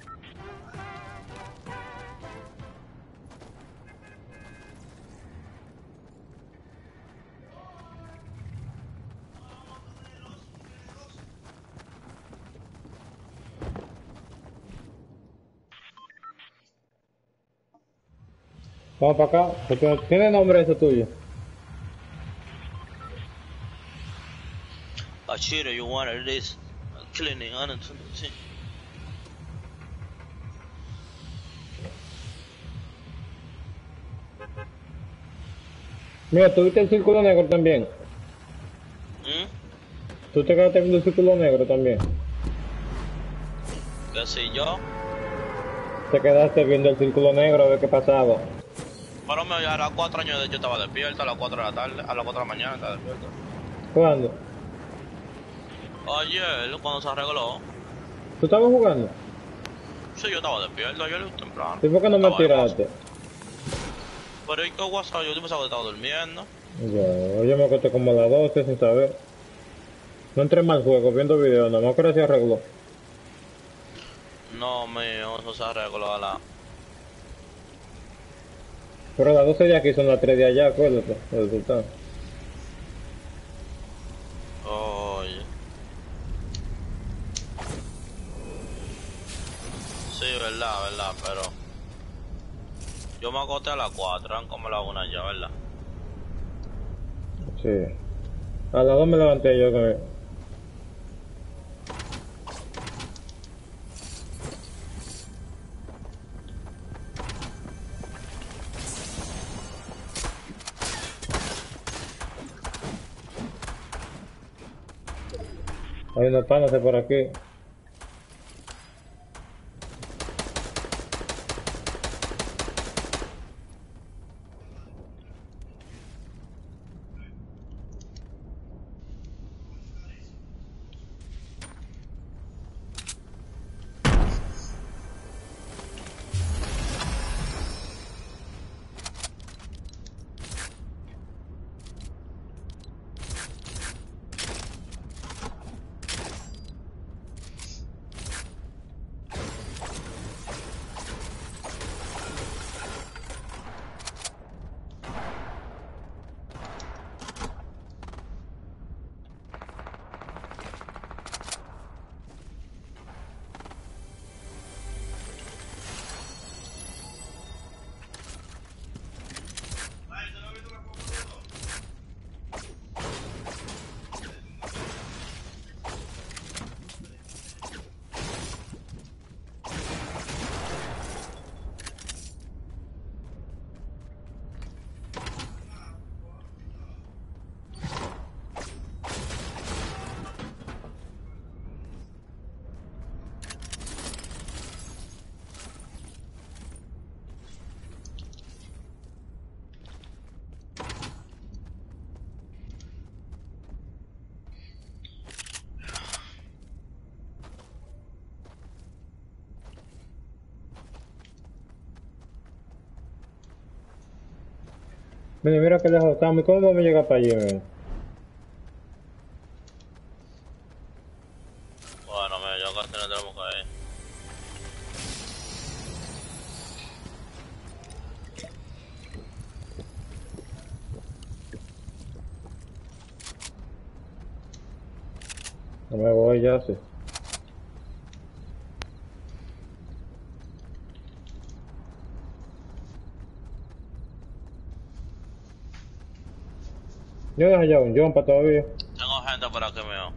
Vamos para acá. ¿Tiene nombre ese tuyo? Achiro, you wanted this. Killing it, sí. Mira, tuviste el círculo negro también. Tú te quedaste viendo el círculo negro también. ¿Qué sé yo? Te quedaste viendo el círculo negro a ver qué pasaba. Pero me a las 4 años de yo estaba despierto, a las 4 de la tarde, a las 4 de la mañana estaba despierto. ¿Cuándo? Ayer, cuando se arregló, ¿Tú estabas jugando? sí, yo estaba despierto ayer temprano. ¿Y por qué no me Estaba de tiraste? WhatsApp. Pero ¿y qué WhatsApp? Yo pensaba que estaba durmiendo. Yo me acosté como a las 12 sin saber. No entré más al juego viendo videos, nada más que ahora se arregló. No, mío, eso se arregló a la... Pero las 12 de aquí son las 3 de allá, acuérdate, el resultado. Oye. Sí, verdad, pero... Yo me acosté a las 4, eran como las 1 ya, ¿verdad? Sí. A las 2 me levanté yo que... Hay unos panas de por aquí. Mira que lejos estamos. ¿Cómo vamos a llegar para allí, man? Bueno, yo casi no tenemos que ir. No me voy ya, sí. Yo dejo ya un jumpa todavía. Tengo gente por aquí mío.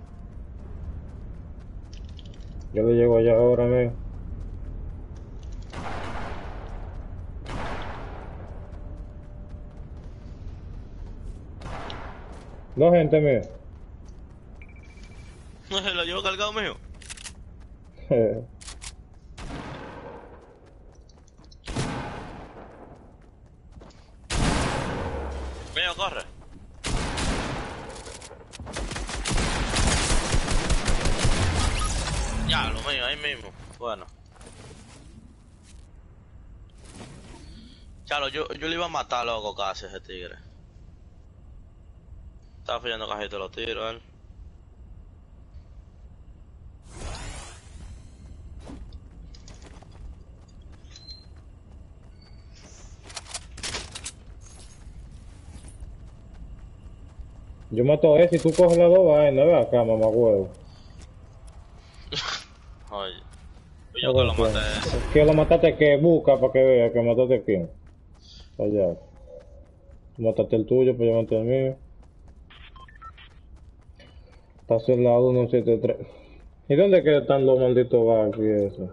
Yo le llego allá ahora mismo. Dos gente mío. Lo llevo cargado mío. Mío, corre. Ya, lo mío, ahí mismo. Bueno. Chalo, yo le iba a matar, loco, casi a ese tigre. Estaba fallando casi todos los tiros, él. Yo mato a ese y tú coges las dos vainas, ve acá, mamá huevo. Oye. Yo que lo maté. Que lo mataste, que busca para que vea que mataste a quién. Allá. Mataste el tuyo, pues yo maté el mío. Estás en la 173. ¿Y dónde que están los malditos bugs y eso?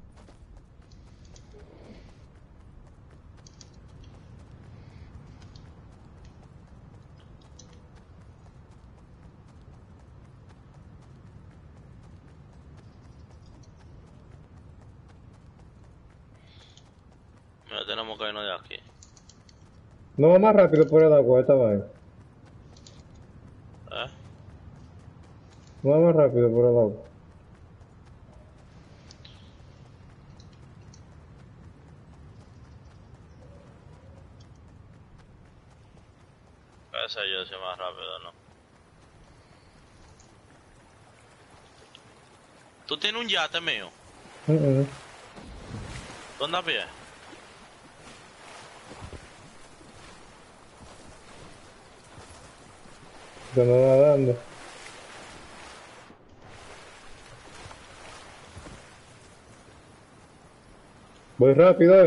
Mira, tenemos que irnos de aquí. No va más rápido por el agua esta vaina. ¿Eh? No va más rápido por el agua. Ese yo soy más rápido, ¿no? ¿Tú tienes un yate mío? ¿Dónde a pie? Yo no nadando. Voy rápido,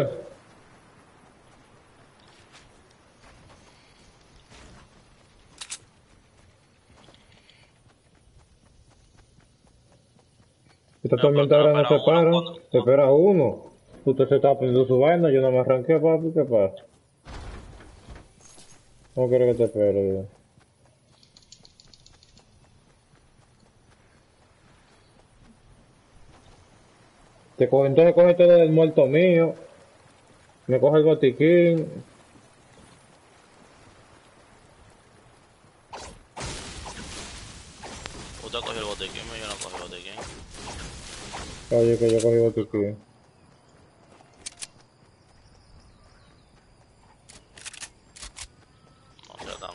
Esta No, tormenta pero ahora no se espera para. uno, Se espera uno. Usted se está poniendo su vaina, yo no me arranqué, papi, ¿qué pasa? ¿Cómo quieres que te espere, yo? Entonces coge todo el muerto mío. Me coge el botiquín. Usted cogió el botiquín, yo no cogí el botiquín. Oye, que yo cogí el botiquín. No sea tan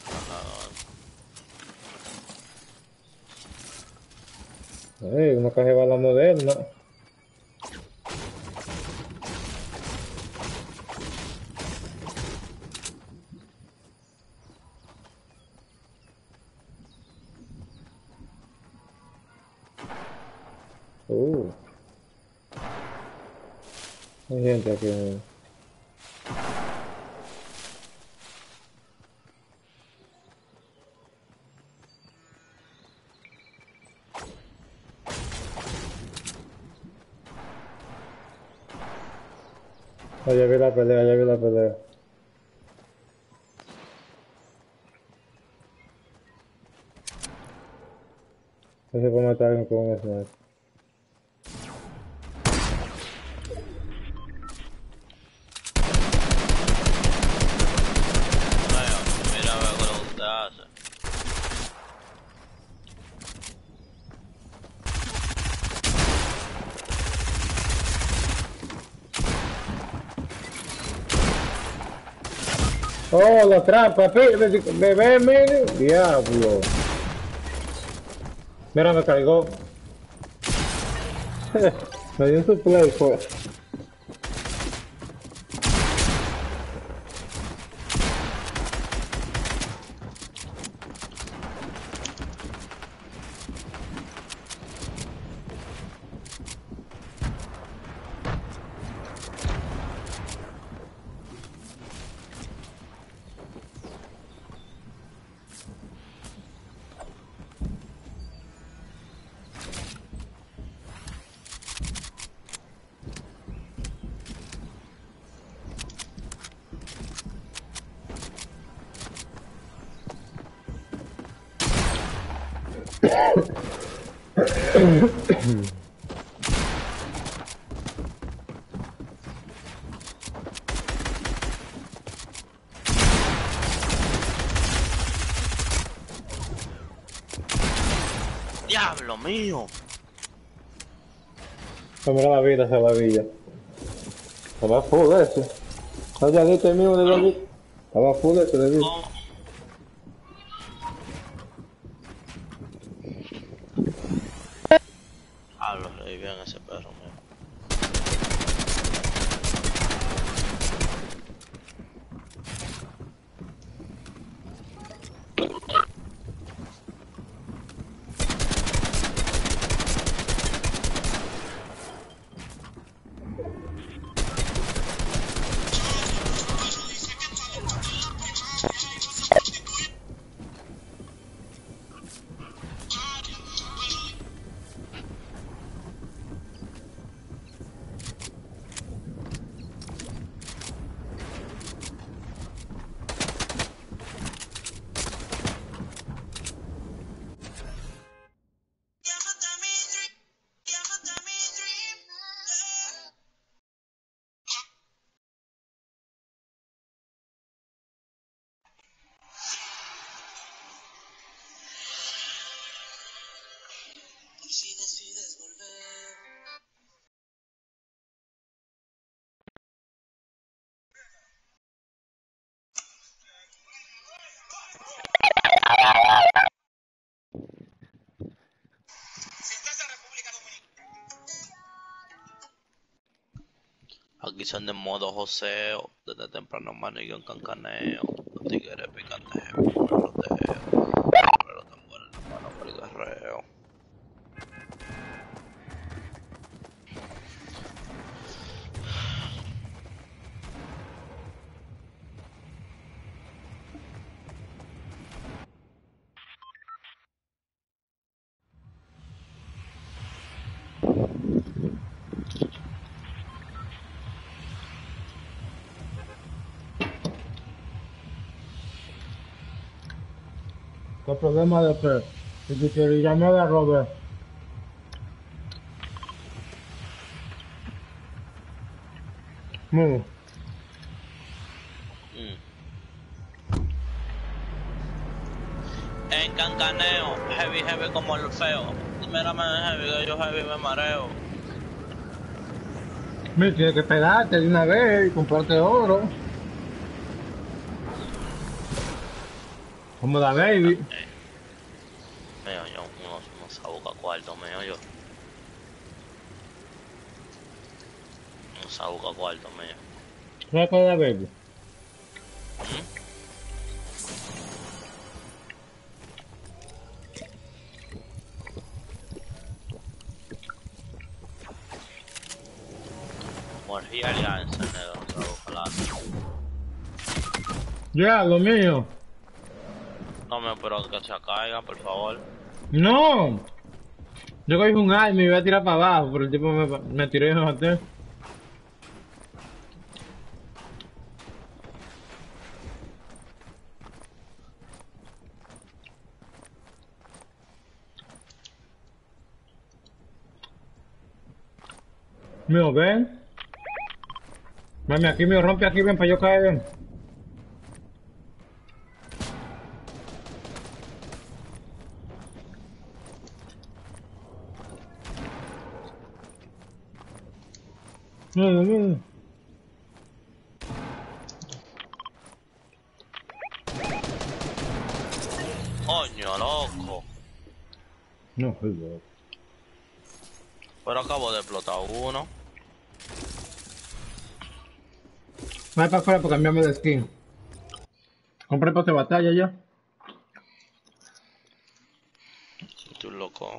falado. Una caja de bala moderna. Hay gente aquí. Ya vi la pelea, ya vi la pelea. Ese puede matar a alguien con un sniper. Mira a ver lo que usted hace. Oh, la trampa, bebé, mire. Diablo. Mira, me cargó. Me dio su play, pues. ¡Diablo mío! Se me da la vida esa babilla. Estaba full ese. Oye, este mismo de David. Estaba full ese de David. ¿Cómo? Diablo, reí bien ese perro mío. Aquí son de modo joseo, desde temprano manillo en cancaneo, los tigres picantes en el roteo, pero tambores en la mano por el guerreo. El problema de que si te llamé a Robert. Mm. En cancaneo, heavy como el feo. Mírame heavy, que yo heavy me mareo. Me tienes que pegarte de una vez y comprarte oro. Como la baby. Mío, yo, uno se busca cuarto, mío, yo. Uno se busca cuarto, mío. ¿Sabes cuál es la baby? Morría alianza, negro, no se busca la. Ya, lo mío. No me espero que se caiga, por favor. No. Yo cogí un arma y me iba a tirar para abajo, pero el tipo me tiró y me maté. Mío, ven. Mami, aquí mío, rompe aquí, ven para yo caer, ven. Mira, mira. Coño, loco. No, soy loco. Pero acabo de explotar uno. Voy para afuera para cambiarme de skin. Compré pase de batalla ya. Tú loco.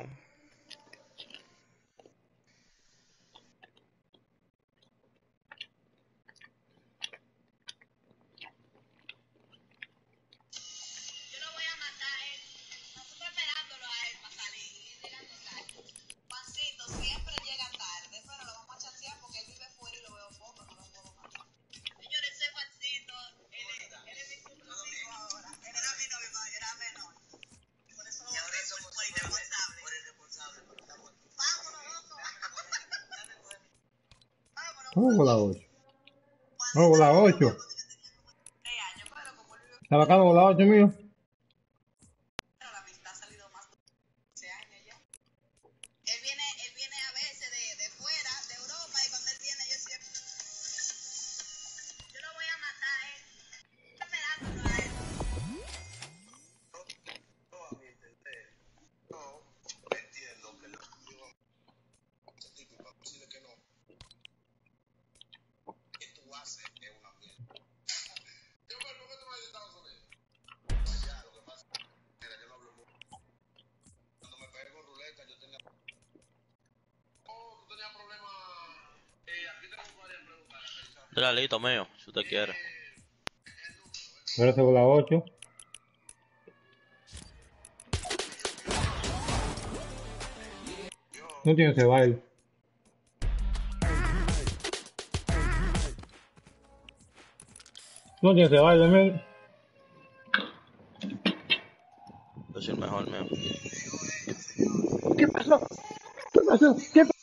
Yo lo voy a matar a él. Nosotros esperándolo a él para salir. Y él llegando tarde. Juancito siempre llega tarde, pero lo vamos a chancear porque él vive fuera y lo veo poco, no lo puedo matar. Señores, ese Juancito, él es mi futuro ahora. Él era mi novio, yo era menor. Por eso lo veo muy irresponsable. Vamos con la 8. Vamos con la 8. 3 años, pero como él vive ¿Está bacano con la 8 mío? pero la amistad ha salido más de 15 años ya. Él viene a veces de fuera, de Europa, y cuando él viene yo siempre... Yo lo voy a matar a él. Estoy esperándolo a él. Estoy listo, mío, si usted quiere. Espérate con la 8. No tiene ese baile. No tiene ese baile, men. Yo soy el mejor, mío. ¿Qué pasó? ¿Qué pasó? ¿Qué pasó?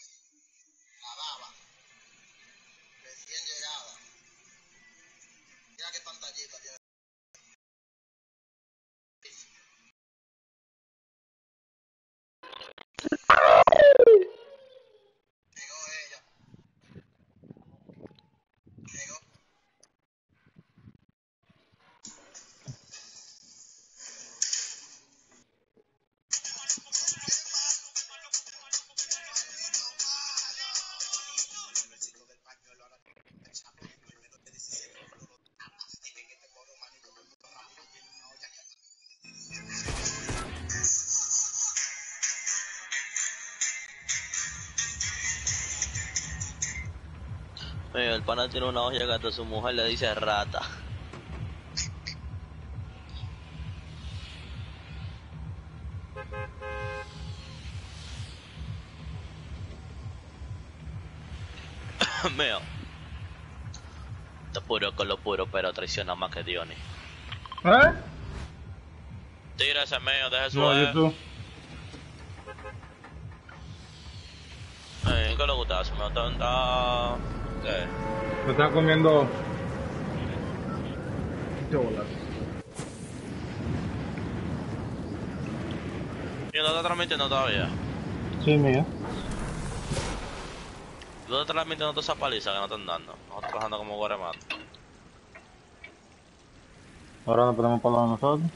Recién llegada. Mira qué pantallita tiene. Llegó ella. Llegó. Mío, el pana tiene una olla que hasta su mujer le dice rata. Mío. Te puro con lo puro, pero traiciona más que Diony. ¿Eh? Tira ese mío, deja su No, YouTube. ¿Qué le gusta? ¿Se me está... ¿Qué? Me está comiendo chocolate. ¿Y no está transmitiendo todavía? Sí, mía. ¿Dónde está transmitiendo toda esa paliza que no están dando? Nosotros trabajando como guaremato. Ahora no podemos hablar nosotros.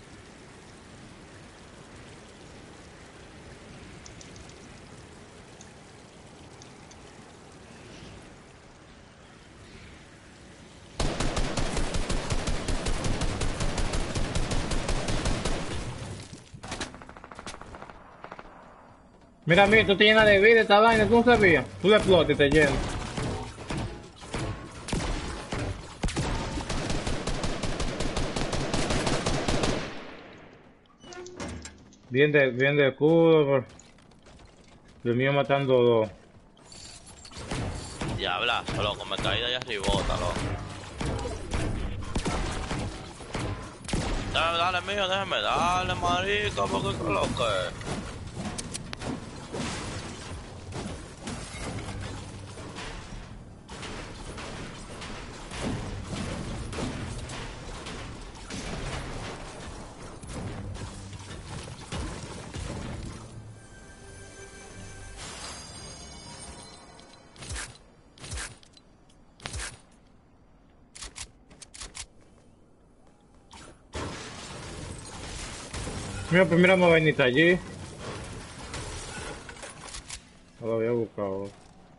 Mira, mira, tú te llenas de vida esta vaina, tú no sabías. Tú le explotas y te llenas. Bien de escudo. El mío matando dos. Diabla, loco, me caí de allá arribota, loco. Dale, mío, déjame, dale, marico, porque qué loco es. Mira, pues mira, mi vainita allí. No lo había buscado.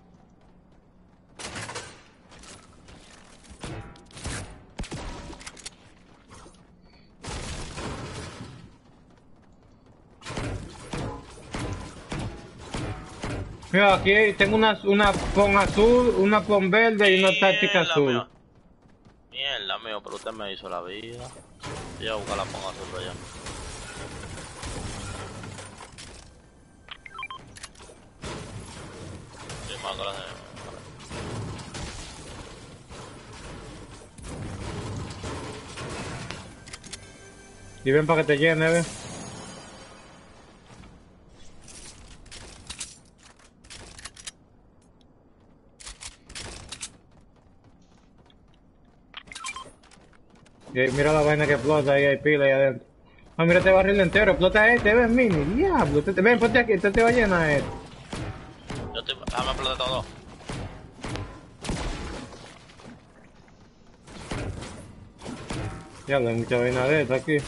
Mira, aquí tengo una con azul, una con verde y una táctica Mierda, azul. mío. Mierda, mío, pero usted me hizo la vida. Voy a buscar la ponga azul allá. Sí, más que la de... Y ven para que te llene, ve. Y ahí, mira la vaina que explota, ahí hay pila ahí adentro. Ah, mira este barril entero, explota este, ven, mini, diablo. Ven, ponte aquí, este te va a llenar esto. Yo estoy... Déjame explotar todo. Diablo, hay mucha vaina de esta aquí.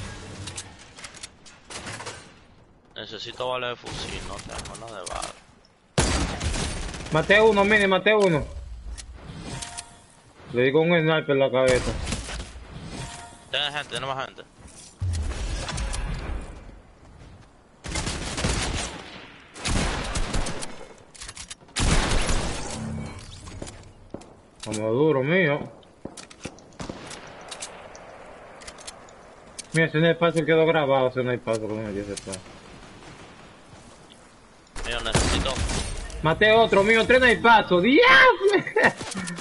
Necesito balas de fusil, no tengo nada de balas. Maté uno, mini, maté uno. Le di con un sniper en la cabeza. Tiene más gente. Como duro, mío. Mira, ese sniper quedó grabado, ese sniper como me dio ese paso. Mío, necesito... Maté otro, mío, 3 snipazos, ¡diablo!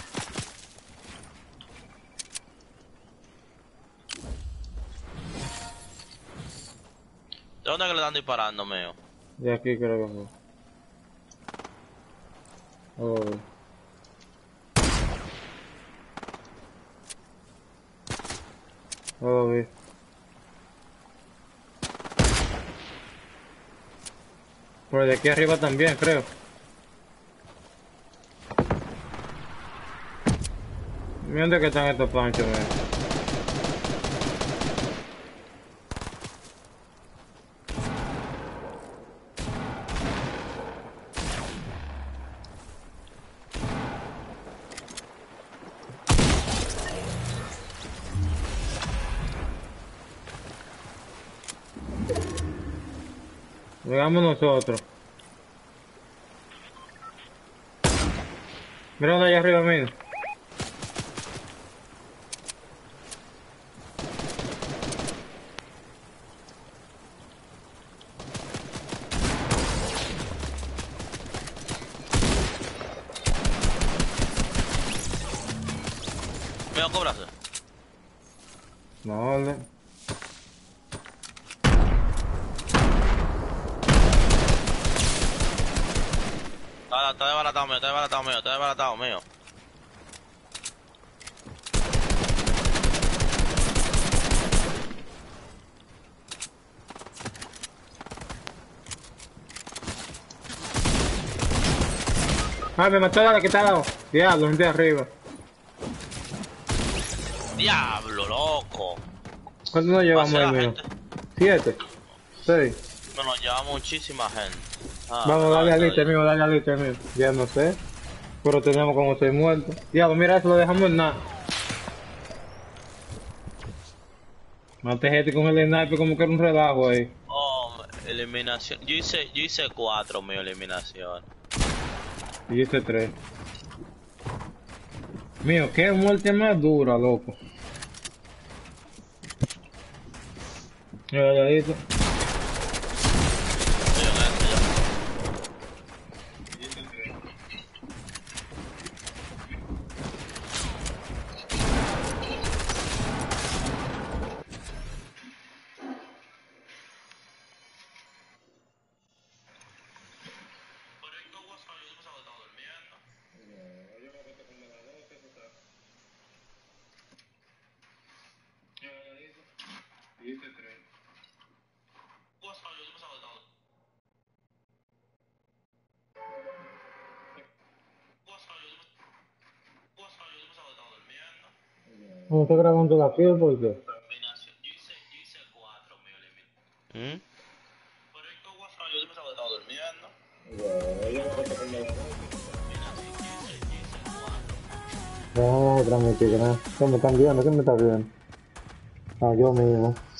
¿De dónde es que le están disparando, mío? De aquí creo que fue. Oh. Oh, vi. Por de aquí arriba también, creo. Mira dónde que están estos panchos, mira. Llegamos nosotros. Mira uno allá arriba, mira. Mío, cóbrase. No, vale. Está desbaratado mío, está desbaratado mío, está desbaratado mío. Ah, me mató la que está al lado. Diablo, gente de arriba. Diablo, loco. ¿Cuánto nos llevamos Pase la ahí, mío? gente. 7. 6. No, nos lleva muchísima gente. Ah, Vamos, dale no, al liste, mío, dale al liste, mío. Ya no sé. Pero tenemos como 6 muertos. Diablo, mira eso, lo dejamos en nada. Mate gente con el sniper como que era un relajo ahí. Oh, eliminación. Yo hice 4 mi eliminación. Y hice 3. Mío, qué muerte más dura, loco. Mira, ya listo. ¿No está grabando la piel por qué? Yo hice 4 mi eliminación. Pero esto WhatsApp, yo pensaba que estaba durmiendo. No, transmitir, ¿no? ¿Qué me están viendo? ¿Qué me está viendo? Ah, yo mismo.